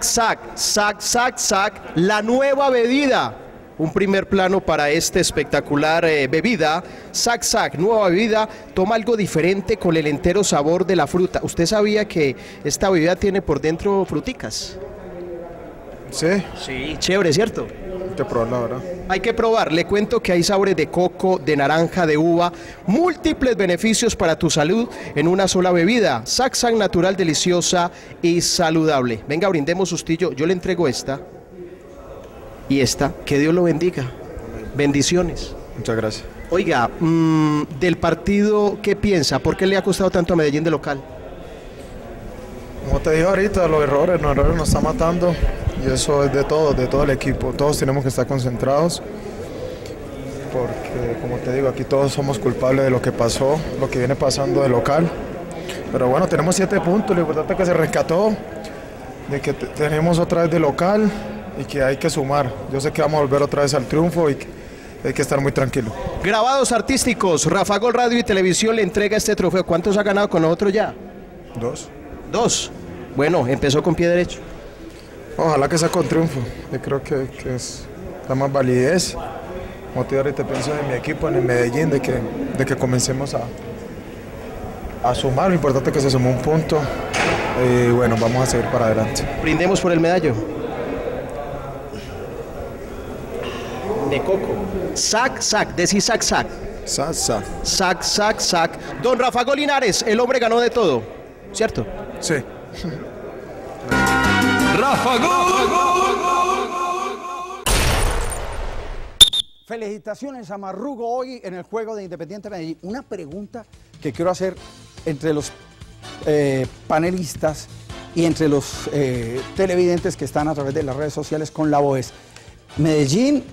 la nueva bebida. Un primer plano para este espectacular bebida. Sac, nueva bebida, toma algo diferente con el entero sabor de la fruta. ¿Usted sabía que esta bebida tiene por dentro fruticas? Sí. Sí, chévere, ¿cierto? Hay que probarla, ¿verdad? Hay que probar, le cuento que hay sabores de coco, de naranja, de uva, múltiples beneficios para tu salud en una sola bebida. Sac natural, deliciosa y saludable. Venga, brindemos sustillo, yo le entrego esta. Y esta, que Dios lo bendiga. Bendiciones. Muchas gracias. Oiga, del partido, ¿qué piensa? ¿Por qué le ha costado tanto a Medellín de local? Como te dije ahorita, los errores nos están matando y eso es de todo el equipo. Todos tenemos que estar concentrados porque, como te digo, aquí todos somos culpables de lo que pasó, lo que viene pasando de local. Pero bueno, tenemos 7 puntos, lo importante es que se rescató, de que tenemos otra vez de local y que hay que sumar. Yo sé que vamos a volver otra vez al triunfo y hay que estar muy tranquilo. Grabados artísticos, Rafa Gol Radio y Televisión le entrega este trofeo. ¿Cuántos ha ganado con nosotros ya? 2. 2. Bueno, empezó con pie derecho. Ojalá que sea con triunfo. Yo creo que es la más validez. Como te ahorita pienso en mi equipo, en el Medellín, de que comencemos a sumar. Lo importante es que se sumó un punto. Y bueno, vamos a seguir para adelante. Brindemos por el medallo. De coco. Sac, decí sac. Sac. Don Rafa Gol Linares, el hombre ganó de todo, ¿cierto? Sí. Rafa Gol. Felicitaciones a Marrugo hoy en el juego de Independiente Medellín. Una pregunta que quiero hacer entre los panelistas y entre los televidentes que están a través de las redes sociales con Lavoe. Medellín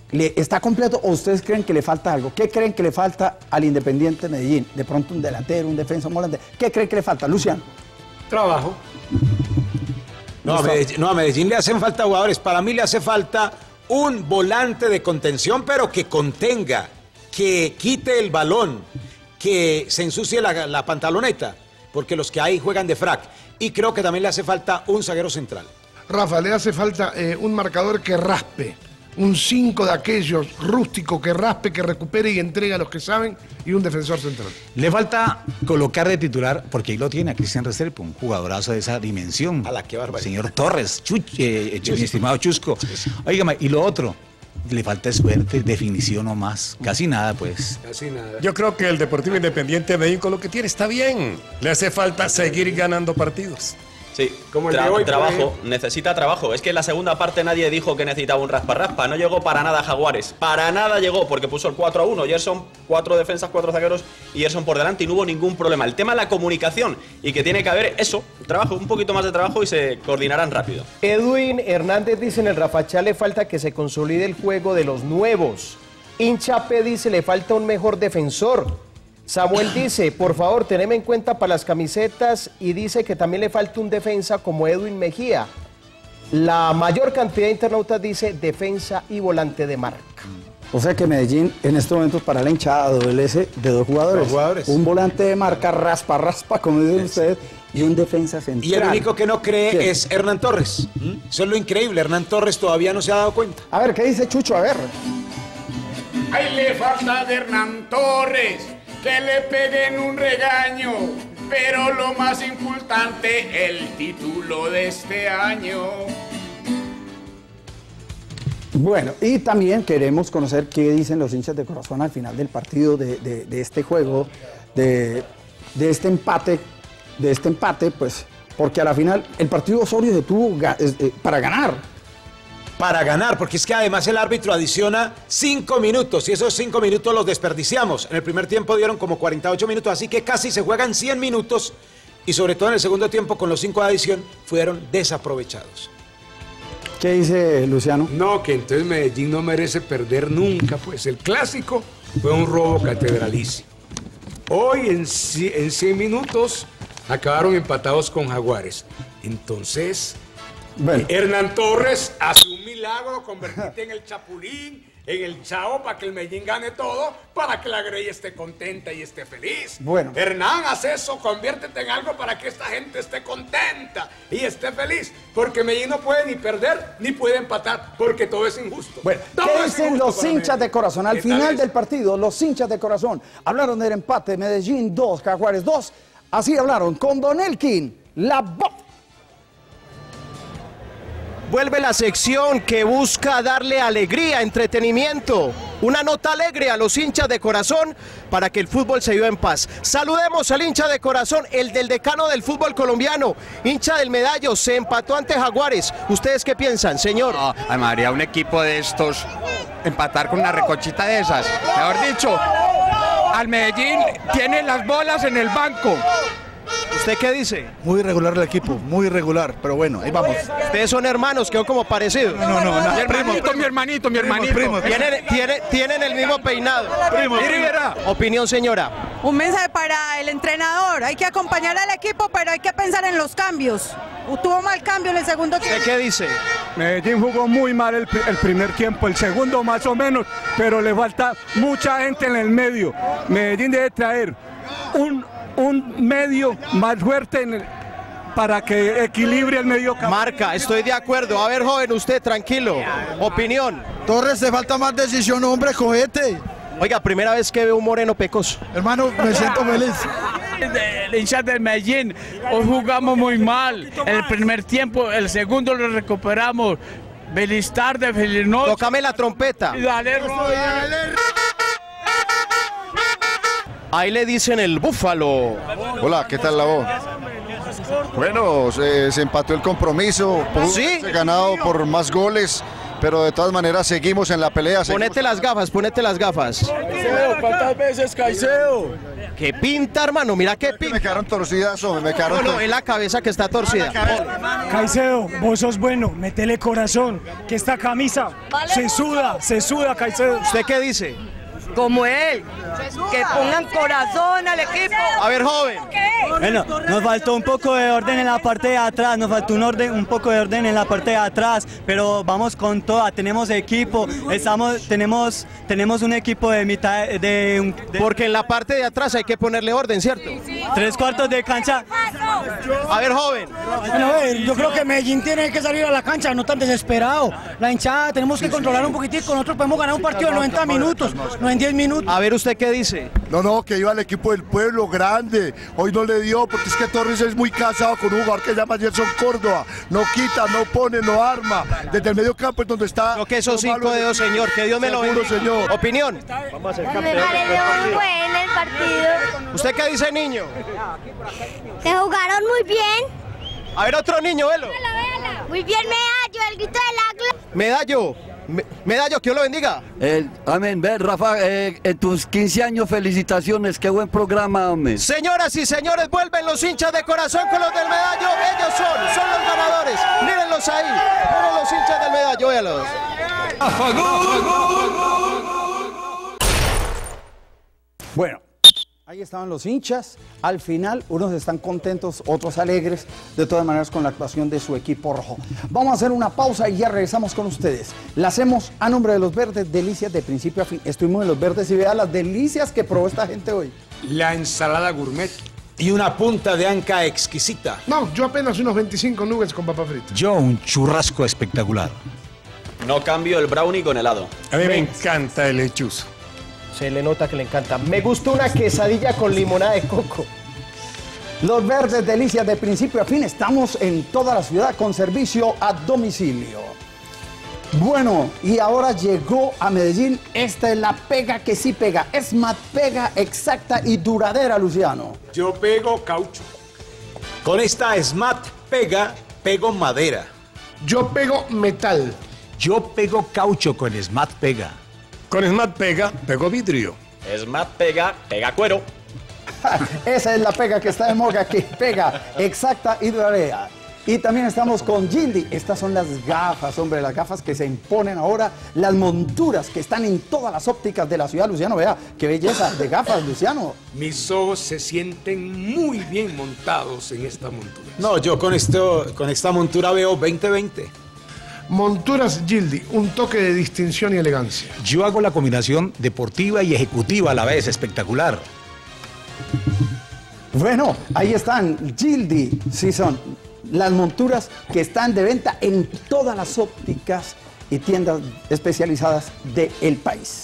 ¿Está completo o ustedes creen que le falta algo? ¿Qué creen que le falta al Independiente Medellín? De pronto un delantero, un defensa, un volante. ¿Qué creen que le falta, Luciano? Trabajo. No, a Medellín le hacen falta jugadores. Para mí le hace falta un volante de contención, pero que contenga, que quite el balón, que se ensucie la pantaloneta, porque los que hay juegan de frac. Y creo que también le hace falta un zaguero central. Rafa, le hace falta un marcador que raspe. Un 5 de aquellos rústico que raspe, que recupere y entregue a los que saben, y un defensor central. Le falta colocar de titular, porque ahí lo tiene a Cristian Restrepo, un jugadorazo de esa dimensión. A la que barbaridad. Señor Torres, mi estimado Chusco. Óigame, y lo otro, le falta suerte, definición o más. Casi nada, pues. Casi nada. Yo creo que el Deportivo Independiente de Medellín con lo que tiene está bien. Le hace falta seguir ganando partidos. Sí, como el de hoy, trabajo, necesita trabajo. Es que en la segunda parte nadie dijo que necesitaba un raspa-raspa. No llegó para nada Jaguares. Para nada llegó, porque puso el 4-1. Gerson, 4 defensas, 4 zagueros y Gerson por delante y no hubo ningún problema. El tema es la comunicación y que tiene que haber eso, trabajo, un poquito más de trabajo y se coordinarán rápido. Edwin Hernández dice: en el Rafachá le falta que se consolide el juego de los nuevos. Hinchape dice: le falta un mejor defensor. Samuel dice: por favor, teneme en cuenta para las camisetas, y dice que también le falta un defensa como Edwin Mejía. La mayor cantidad de internautas dice defensa y volante de marca. O sea que Medellín en estos momentos para la hinchada adolece de dos jugadores. Un volante de marca raspa, como dicen ustedes, y un defensa central. Y el único que no cree es Hernán Torres. Eso es lo increíble, Hernán Torres todavía no se ha dado cuenta. A ver, ¿qué dice Chucho? A ver. Ahí le falta de Hernán Torres, que le peguen un regaño, pero lo más importante, el título de este año. Bueno, y también queremos conocer qué dicen los hinchas de corazón al final del partido de este juego, de este empate, pues, porque a la final el partido Osorio se tuvo para ganar. Para ganar, porque es que además el árbitro adiciona 5 minutos y esos 5 minutos los desperdiciamos. En el primer tiempo dieron como 48 minutos, así que casi se juegan 100 minutos y sobre todo en el segundo tiempo con los 5 de adición fueron desaprovechados. ¿Qué dice Luciano? No, que entonces Medellín no merece perder nunca, pues el clásico fue un robo catedralicio. Hoy en 100 minutos acabaron empatados con Jaguares. Entonces... Bueno. Hernán Torres hace un milagro, convertirte en el Chapulín, en el Chavo, para que el Medellín gane todo, para que la Grey esté contenta y esté feliz. Bueno. Hernán, haz eso, conviértete en algo para que esta gente esté contenta y esté feliz, porque Medellín no puede ni perder ni puede empatar, porque todo es injusto. Bueno, ¿qué dicen los hinchas de corazón? Al final del partido, los hinchas de corazón hablaron del empate, Medellín 2, Jaguares 2, así hablaron con Don Elkin, la voz. Vuelve la sección que busca darle alegría, entretenimiento, una nota alegre a los hinchas de corazón para que el fútbol se viva en paz. Saludemos al hincha de corazón, el del decano del fútbol colombiano, hincha del Medallo, se empató ante Jaguares. ¿Ustedes qué piensan, señor? Ay, María, un equipo de estos, empatar con una recochita de esas. Mejor dicho, al Medellín tiene las bolas en el banco. ¿Usted qué dice? Muy irregular el equipo, muy irregular, pero bueno, ahí vamos. Ustedes son hermanos, quedó como parecido. No. Mi hermanito. Tienen el mismo peinado. Opinión, señora. Un mensaje para el entrenador. Hay que acompañar al equipo, pero hay que pensar en los cambios. Tuvo mal cambio en el segundo tiempo. ¿Qué dice? Medellín jugó muy mal el primer tiempo, el segundo más o menos, pero le falta mucha gente en el medio. Medellín debe traer un medio más fuerte para que equilibre el medio campo. Marca, estoy de acuerdo. A ver, joven, usted tranquilo. Opinión. Torres, te falta más decisión, hombre, cogete. Oiga, primera vez que veo un moreno pecoso. Hermano, me siento feliz. El hincha del Medellín, hoy jugamos muy mal. El primer tiempo, el segundo lo recuperamos. Feliz tarde, feliz noche. Tócame la trompeta. Dale. Ahí le dicen el búfalo. Hola, ¿qué tal la voz? Bueno, se empató el compromiso, ¿Sí? ganado por más goles, pero de todas maneras seguimos en la pelea. Ponete las gafas. Caicedo, ¿cuántas veces Caicedo? qué pinta, hermano, mira qué pinta. Me quedaron torcidas, hombre, me quedaron No, es la cabeza que está torcida. Caicedo, vos sos bueno, metele corazón, que esta camisa se suda, Caicedo. ¿Usted qué dice? Como él, que pongan corazón al equipo. A ver, joven. Bueno, nos faltó un poco de orden en la parte de atrás, nos faltó un poco de orden en la parte de atrás, pero vamos con toda, tenemos equipo, tenemos un equipo de mitad Porque en la parte de atrás hay que ponerle orden, ¿cierto? 3/4 de cancha. A ver, joven. Bueno, yo creo que Medellín tiene que salir a la cancha, no tan desesperado. La hinchada tenemos que controlar un poquitico, nosotros podemos ganar un partido de 90 minutos, no en 10 minutos. A ver, ¿usted qué dice? No, que iba al equipo del pueblo grande. Hoy no le dio porque es que Torres es muy casado con un jugador que se llama Gerson Córdoba. No quita, no pone, no arma. Desde el medio campo es donde está. Lo que esos 5 dedos, señor. Que Dios me lo bendiga. Señor. Opinión. Me pareció muy bueno el partido. ¿Usted qué dice, niño? Que jugaron muy bien. A ver, otro niño, velo. Muy bien, Medallo, el grito de la gloria. Medallo. Medallo, que Dios lo bendiga. Amén. Ve, Rafa, en tus 15 años, felicitaciones. Qué buen programa, hombre. Señoras y señores, vuelven los hinchas de corazón con los del Medallo. Ellos son los ganadores. Mírenlos ahí. Miren los hinchas del Medallo, véalos. Bueno, ahí estaban los hinchas. Al final, unos están contentos, otros alegres, de todas maneras con la actuación de su equipo rojo. Vamos a hacer una pausa y ya regresamos con ustedes. La hacemos a nombre de Los Verdes, delicias de principio a fin. Estuvimos en Los Verdes y vean las delicias que probó esta gente hoy. La ensalada gourmet. Y una punta de anca exquisita. No, yo apenas unos 25 nuggets con papa frita. Yo un churrasco espectacular. No cambio el brownie con helado. A mí me encanta el lechuzo. Se le nota que le encanta. Me gusta una quesadilla con limonada de coco. Los Verdes, delicias de principio a fin. Estamos en toda la ciudad con servicio a domicilio. Bueno, y ahora llegó a Medellín. Esta es la pega que sí pega. Es más pega exacta y duradera, Luciano. Yo pego caucho. Con esta Smart Pega, pego madera. Yo pego metal. Yo pego caucho con Smart Pega. Con Smart Pega, pego vidrio. Smart Pega, pega cuero. Esa es la pega que está de moda, que pega exacta y duradera. Y también estamos con Gildy. Estas son las gafas, hombre, las gafas que se imponen ahora, las monturas que están en todas las ópticas de la ciudad. Luciano, vea, qué belleza de gafas, Luciano. Mis ojos se sienten muy bien montados en esta montura. No, yo con esta montura veo 20/20. Monturas Gildy, un toque de distinción y elegancia. Yo hago la combinación deportiva y ejecutiva a la vez, espectacular. Bueno, ahí están, Gildy, sí son las monturas que están de venta en todas las ópticas y tiendas especializadas del país.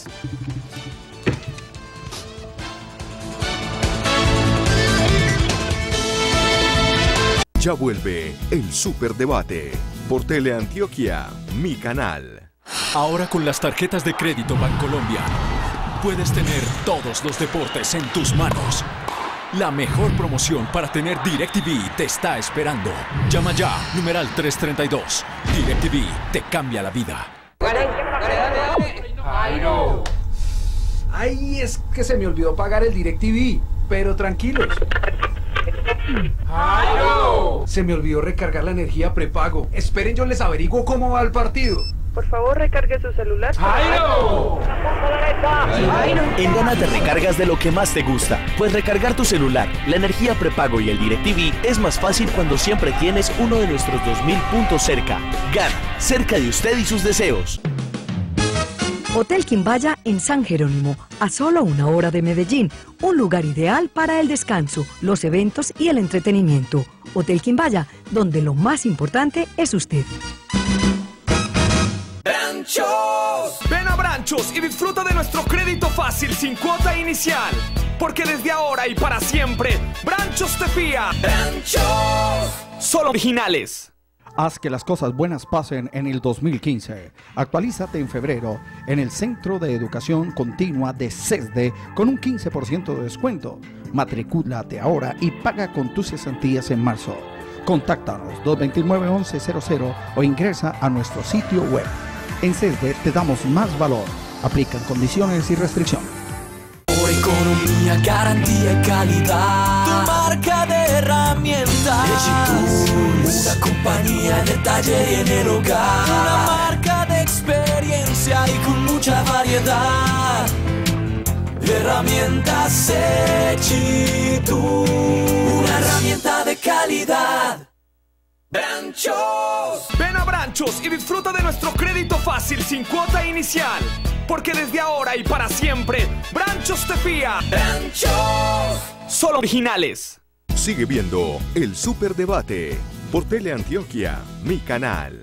Ya vuelve el Superdebate por Teleantioquia, mi canal. Ahora con las tarjetas de crédito Bancolombia puedes tener todos los deportes en tus manos. La mejor promoción para tener DirecTV te está esperando. Llama ya, numeral 332. DirecTV te cambia la vida. Ay, es que se me olvidó pagar el DirecTV, pero tranquilos. Se me olvidó recargar la energía prepago. Esperen, yo les averiguo cómo va el partido. Por favor, recargue su celular. En Gana te recargas de lo que más te gusta. Pues recargar tu celular, la energía prepago y el DirecTV es más fácil cuando siempre tienes uno de nuestros 2000 puntos cerca. Gana, cerca de usted y sus deseos. Hotel Quimbaya en San Jerónimo, a solo 1 hora de Medellín. Un lugar ideal para el descanso, los eventos y el entretenimiento. Hotel Quimbaya, donde lo más importante es usted. ¡Branchos! Ven a Branchos y disfruta de nuestro crédito fácil sin cuota inicial. Porque desde ahora y para siempre, Branchos te fía. ¡Branchos! Solo originales. Haz que las cosas buenas pasen en el 2015. Actualízate en febrero en el Centro de Educación Continua de CESDE con un 15% de descuento. Matricúlate ahora y paga con tus cesantías en marzo. Contáctanos 229-1100 o ingresa a nuestro sitio web. En CESDE te damos más valor. Aplican condiciones y restricciones. Por economía Línea, garantía y calidad. Tu marca de herramientas. Digitools, una compañía en el taller y en el hogar. Una marca de experiencia y con mucha variedad. Herramientas Digitools, una herramienta de calidad. Branchos. Ven a Branchos y disfruta de nuestro crédito fácil sin cuota inicial. Porque desde ahora y para siempre, Branchos te fía. Branchos. Solo originales. Sigue viendo el Superdebate por Teleantioquia, mi canal.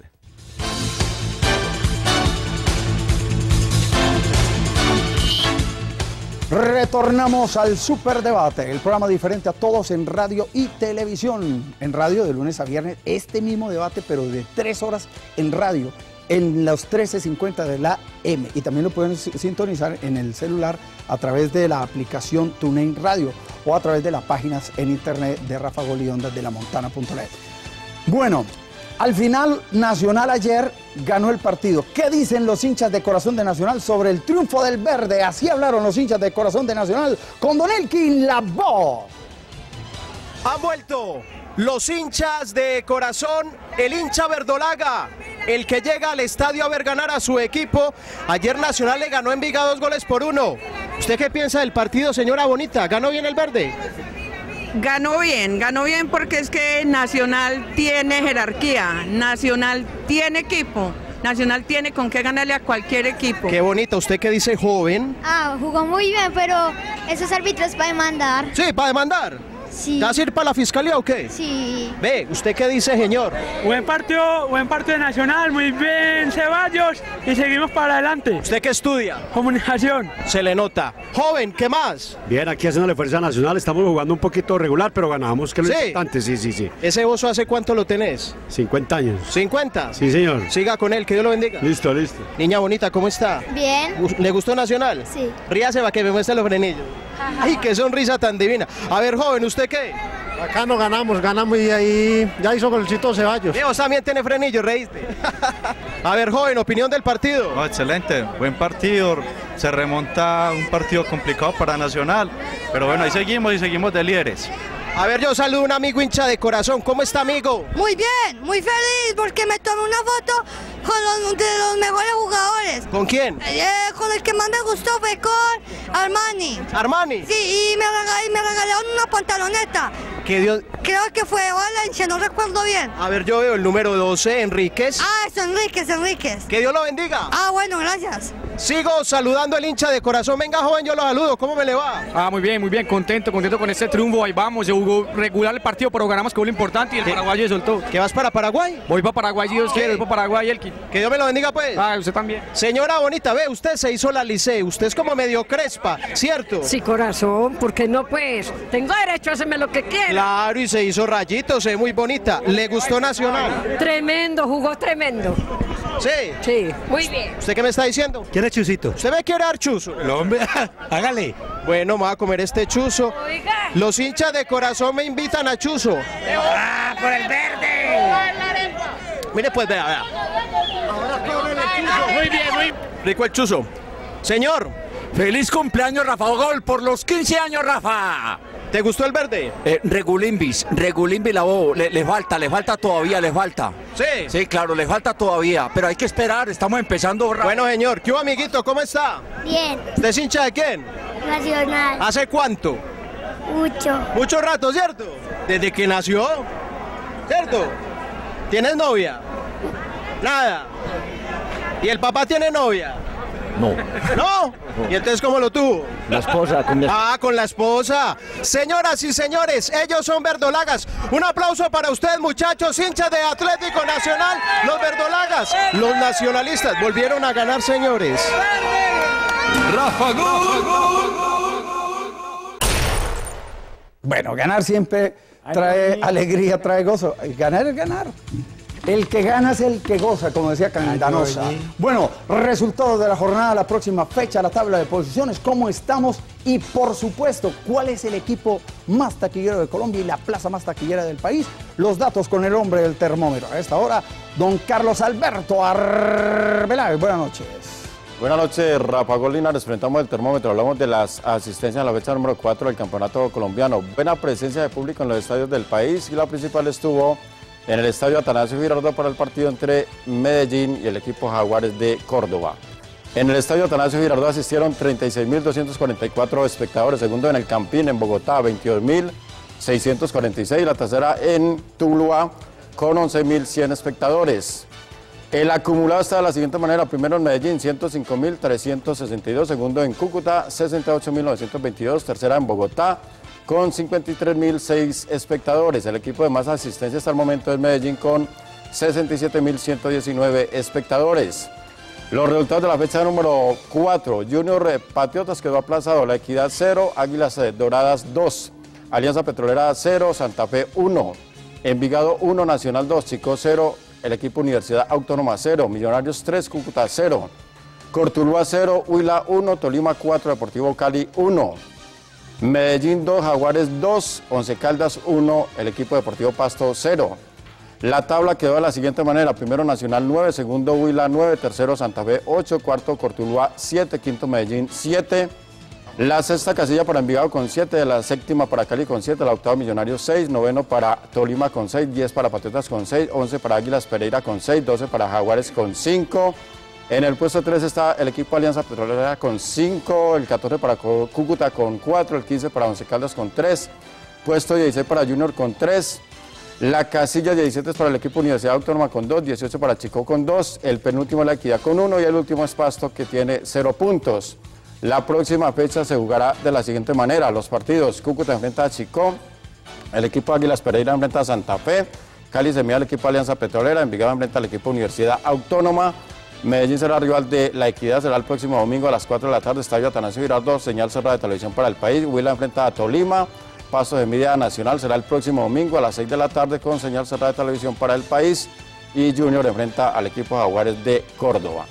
Retornamos al Superdebate, el programa diferente a todos en radio y televisión. En radio de lunes a viernes, este mismo debate, pero de 3 horas en radio, en los 13:50 de la M. Y también lo pueden sintonizar en el celular a través de la aplicación TuneIn Radio o a través de las páginas en internet de Rafa Gol y Ondas de la Montana.net. Bueno, al final, Nacional ayer ganó el partido. ¿Qué dicen los hinchas de corazón de Nacional sobre el triunfo del verde? Así hablaron los hinchas de corazón de Nacional con Don Elkin Lavoe. Han vuelto los hinchas de corazón, el hincha verdolaga, el que llega al estadio a ver ganar a su equipo. Ayer Nacional le ganó a Envigado 2-1. ¿Usted qué piensa del partido, señora Bonita? ¿Ganó bien el verde? Ganó bien porque es que Nacional tiene jerarquía, Nacional tiene equipo, Nacional tiene con qué ganarle a cualquier equipo. Qué bonita, ¿usted qué dice, joven? Jugó muy bien, pero esos árbitros para demandar. Sí, para demandar. Sí. ¿Te vas a ir para la fiscalía o qué? Sí. Ve, ¿usted qué dice, señor? Buen partido de Nacional, muy bien Ceballos y seguimos para adelante. ¿Usted qué estudia? Comunicación. Se le nota. Joven, ¿qué más? Bien, aquí haciéndole fuerza Nacional, estamos jugando un poquito regular, pero ganamos, que es lo importante, sí. ¿Ese oso hace cuánto lo tenés? 50 años. ¿50? Sí, señor. Siga con él, que Dios lo bendiga. Listo. Niña bonita, ¿cómo está? Bien. ¿Le gustó Nacional? Sí. Ríase para que me muestre los frenillos. ¡Ay, qué sonrisa tan divina! A ver, joven, ¿usted qué? Acá no ganamos y ahí ya hizo golcito Ceballos. Dios también tiene frenillo, reíste. A ver, joven, opinión del partido. No, excelente, buen partido. Se remonta un partido complicado para Nacional. Pero bueno, ahí seguimos de líderes. A ver, yo saludo a un amigo hincha de corazón. ¿Cómo está, amigo? Muy bien, muy feliz porque me tomé una foto con de los mejores jugadores. ¿Con quién? Con el que más me gustó fue con Armani. ¿Armani? Sí, y me regalaron una pantaloneta. ¿Qué Dios? Creo que fue Valencia, no recuerdo bien. A ver, yo veo el número 12, Enríquez. Es Enríquez. Que Dios lo bendiga. Bueno, gracias. Sigo saludando al hincha de corazón. Venga, joven, yo lo saludo. ¿Cómo me le va? Muy bien, contento con este triunfo. Ahí vamos, se jugó regular el partido, pero ganamos, que fue lo importante, y el paraguayo se soltó. ¿Que vas para Paraguay? Voy para Paraguay, si Dios quiere, voy para Paraguay, Elkin. Que Dios me lo bendiga, pues. Usted también. Señora bonita, ve, usted se hizo la liceo, usted es como medio crespa, ¿cierto? Sí, corazón, ¿por qué no, pues? Tengo derecho a hacerme lo que quiera. Claro, y se hizo rayitos, muy bonita. ¿Le gustó Nacional? Tremendo, jugó tremendo. ¿Sí? Sí, muy bien. ¿Usted qué me está diciendo? ¿Quiere chusito? ¿Usted me quiere dar chuzo? El hombre, hágale. Bueno, me voy a comer este chuzo. Oiga. Los hinchas de corazón me invitan a chuzo. ¡Por el verde! Mire, pues, vea. Muy bien. Rico el chuzo. Señor. ¡Feliz cumpleaños, Rafa Gol, por los 15 años, Rafa! ¿Te gustó el verde? Regulimbis Lavoe, le falta todavía, le falta. ¿Sí? Sí, claro, le falta todavía, pero hay que esperar, estamos empezando. Bueno, señor, ¿qué hubo, amiguito? ¿Cómo está? Bien. ¿Usted es hincha de quién? Nacional. ¿Hace cuánto? Mucho. Mucho rato, ¿cierto? Desde que nació, ¿cierto? ¿Tienes novia? Nada. ¿Y el papá tiene novia? No. ¿No? ¿Y entonces cómo lo tuvo? La esposa. Con la esposa. Señoras y señores, ellos son verdolagas. Un aplauso para ustedes, muchachos, hinchas de Atlético Nacional. Los verdolagas, los nacionalistas, volvieron a ganar, señores. Rafa Gol. Bueno, ganar siempre trae alegría, trae gozo. Ganar es ganar. El que gana es el que goza, como decía Candanosa. Bueno, resultados de la jornada, la próxima fecha, la tabla de posiciones, cómo estamos y, por supuesto, cuál es el equipo más taquillero de Colombia y la plaza más taquillera del país. Los datos con el hombre del termómetro. A esta hora, don Carlos Alberto Arbeláez. Buenas noches. Buenas noches, Rafa Gol Linares. Presentamos el termómetro. Hablamos de las asistencias en la fecha número 4 del campeonato colombiano. Buena presencia de público en los estadios del país y la principal estuvo en el estadio Atanasio Girardot para el partido entre Medellín y el equipo Jaguares de Córdoba. En el estadio Atanasio Girardot asistieron 36.244 espectadores, segundo en el Campín en Bogotá 22.646, la tercera en Tuluá con 11.100 espectadores. El acumulado está de la siguiente manera: primero en Medellín 105.362, segundo en Cúcuta 68.922, tercera en Bogotá con 53.006 espectadores. El equipo de más asistencia hasta el momento es Medellín con 67.119 espectadores. Los resultados de la fecha número 4: Junior Patriotas quedó aplazado, La Equidad 0, Águilas Doradas 2, Alianza Petrolera 0, Santa Fe 1, Envigado 1, Nacional 2, Chico 0, el equipo Universidad Autónoma 0, Millonarios 3, Cúcuta 0, Cortuluá 0, Huila 1, Tolima 4, Deportivo Cali 1, Medellín 2, Jaguares 2, Once Caldas 1, el equipo Deportivo Pasto 0. La tabla quedó de la siguiente manera: primero Nacional 9, segundo Huila 9, tercero Santa Fe 8, cuarto Cortuluá 7, quinto Medellín 7. La sexta casilla para Envigado con 7, la séptima para Cali con 7, la octava Millonarios 6, noveno para Tolima con 6, 10 para Patriotas con 6, 11 para Águilas Pereira con 6, 12 para Jaguares con 5. En el puesto 3 está el equipo Alianza Petrolera con 5, el 14 para Cúcuta con 4, el 15 para Once Caldas con 3, puesto 16 para Junior con 3, la casilla 17 es para el equipo Universidad Autónoma con 2, 18 para Chico con 2, el penúltimo es La Equidad con 1 y el último es Pasto que tiene 0 puntos. La próxima fecha se jugará de la siguiente manera: los partidos: Cúcuta enfrenta a Chico, el equipo Águilas Pereira enfrenta a Santa Fe, Cali se mide al equipo Alianza Petrolera, Envigado enfrenta al equipo Universidad Autónoma, Medellín será rival de La Equidad, será el próximo domingo a las 4 de la tarde, estadio Atanasio Girardot, señal cerrada de televisión para el país. Huila enfrenta a Tolima, Pasto de Mide a Nacional, será el próximo domingo a las 6 de la tarde con señal cerrada de televisión para el país, y Junior enfrenta al equipo Jaguares de Córdoba.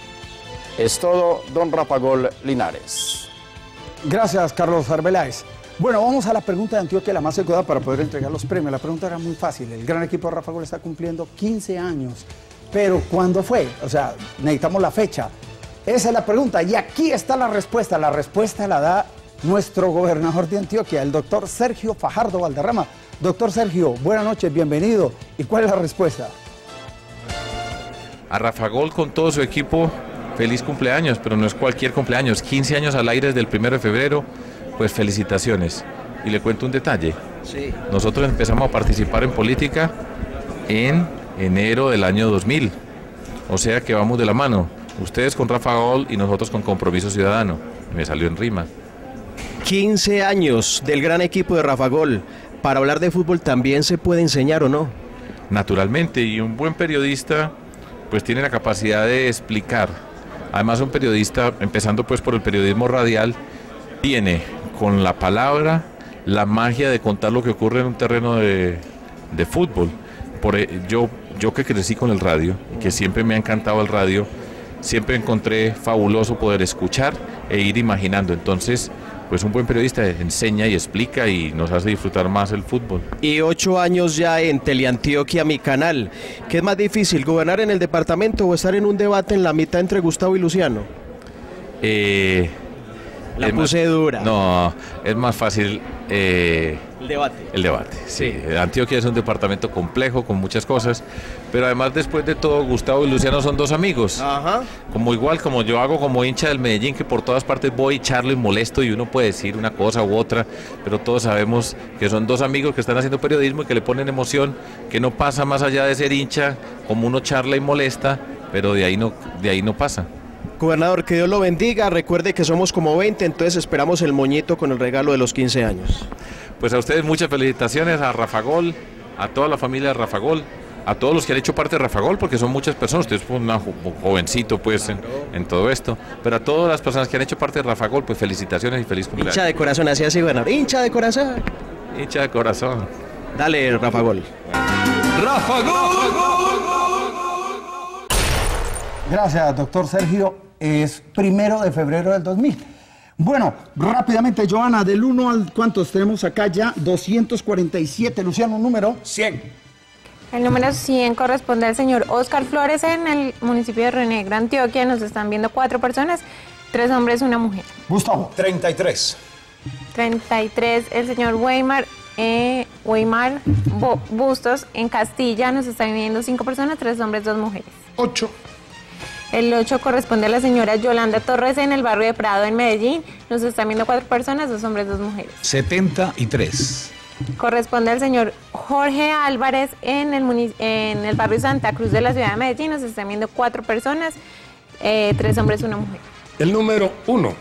Es todo, don Rafa Gol Linares. Gracias, Carlos Arbeláez. Bueno, vamos a la pregunta de Antioquia, la más adecuada para poder entregar los premios. La pregunta era muy fácil. El gran equipo de Rafa Gol está cumpliendo 15 años. Pero ¿cuándo fue? O sea, necesitamos la fecha. Esa es la pregunta. Y aquí está la respuesta. La respuesta la da nuestro gobernador de Antioquia, el doctor Sergio Fajardo Valderrama. Doctor Sergio, buenas noches, bienvenido. ¿Y cuál es la respuesta? A Rafa Gol con todo su equipo, feliz cumpleaños, pero no es cualquier cumpleaños, 15 años al aire desde el 1 de febrero, pues felicitaciones. Y le cuento un detalle. Sí. Nosotros empezamos a participar en política en enero del año 2000, o sea que vamos de la mano. Ustedes con Rafa Gol y nosotros con Compromiso Ciudadano. Me salió en rima. 15 años del gran equipo de Rafa Gol. Para hablar de fútbol también se puede enseñar, ¿o no? Naturalmente, y un buen periodista pues tiene la capacidad de explicar. Además, un periodista, empezando pues por el periodismo radial, tiene con la palabra la magia de contar lo que ocurre en un terreno de fútbol. Yo que crecí con el radio, que siempre me ha encantado el radio, siempre encontré fabuloso poder escuchar e ir imaginando. Entonces, pues un buen periodista enseña y explica y nos hace disfrutar más el fútbol. Y 8 años ya en Teleantioquia, mi canal. ¿Qué es más difícil, gobernar en el departamento o estar en un debate en la mitad entre Gustavo y Luciano? La puse dura. No, es más fácil... el debate. El debate, sí. Antioquia es un departamento complejo, con muchas cosas, pero además después de todo, Gustavo y Luciano son dos amigos. Ajá. Como igual como yo hago como hincha del Medellín, que por todas partes voy, charlo y molesto y uno puede decir una cosa u otra, pero todos sabemos que son dos amigos que están haciendo periodismo y que le ponen emoción, que no pasa más allá de ser hincha, como uno charla y molesta, pero de ahí no pasa. Gobernador, que Dios lo bendiga, recuerde que somos como 20, entonces esperamos el moñito con el regalo de los 15 años. Pues a ustedes muchas felicitaciones, a Rafa Gol, a toda la familia de Rafa Gol, a todos los que han hecho parte de Rafa Gol, porque son muchas personas, usted es un jovencito pues en todo esto, pero a todas las personas que han hecho parte de Rafa Gol, pues felicitaciones y feliz cumpleaños. Hincha de corazón, así así, gobernador, hincha de corazón. Hincha de corazón. Dale, Rafa Gol. Rafa Gol. Gracias, doctor Sergio. Es 1 de febrero del 2000. Bueno, rápidamente, Joana, del 1 al... ¿Cuántos tenemos acá ya? 247. Luciano, un número. 100. El número 100 corresponde al señor Oscar Flores en el municipio de Río Negro, Antioquia. Nos están viendo 4 personas, 3 hombres, 1 mujer. Gustavo. 33. 33, el señor Weimar Bustos en Castilla. Nos están viendo 5 personas, 3 hombres, 2 mujeres. 8. El 8 corresponde a la señora Yolanda Torres en el barrio de Prado, en Medellín. Nos están viendo 4 personas, 2 hombres, 2 mujeres. 73. Corresponde al señor Jorge Álvarez en el barrio Santa Cruz de la ciudad de Medellín. Nos están viendo 4 personas, 3 hombres, 1 mujer. El número 1.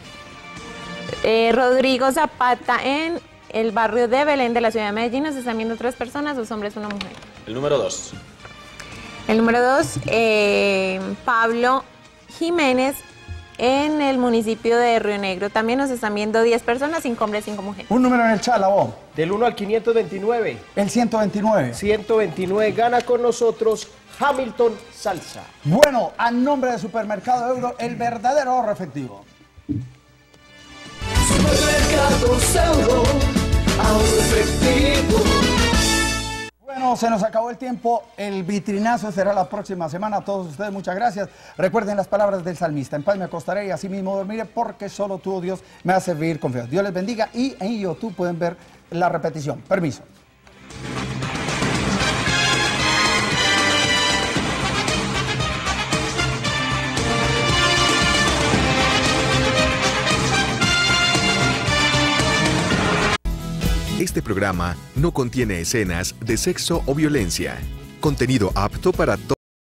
Rodrigo Zapata en el barrio de Belén de la ciudad de Medellín. Nos están viendo 3 personas, 2 hombres, 1 mujer. El número 2. El número 2, Pablo Jiménez en el municipio de Río Negro. También nos están viendo 10 personas, 5 hombres, 5 mujeres. Un número en el chat, la voz. Del 1 al 529. El 129. 129 gana con nosotros Hamilton Salsa. Bueno, a nombre de Supermercado Euro, el verdadero ahorro efectivo. Supermercados Euro, ahorro efectivo. Bueno, se nos acabó el tiempo. El vitrinazo será la próxima semana. A todos ustedes, muchas gracias. Recuerden las palabras del salmista: en paz me acostaré y así mismo dormiré, porque solo tú, Dios, me hace vivir confiado. Dios les bendiga, y en YouTube pueden ver la repetición. Permiso. Este programa no contiene escenas de sexo o violencia. Contenido apto para todos.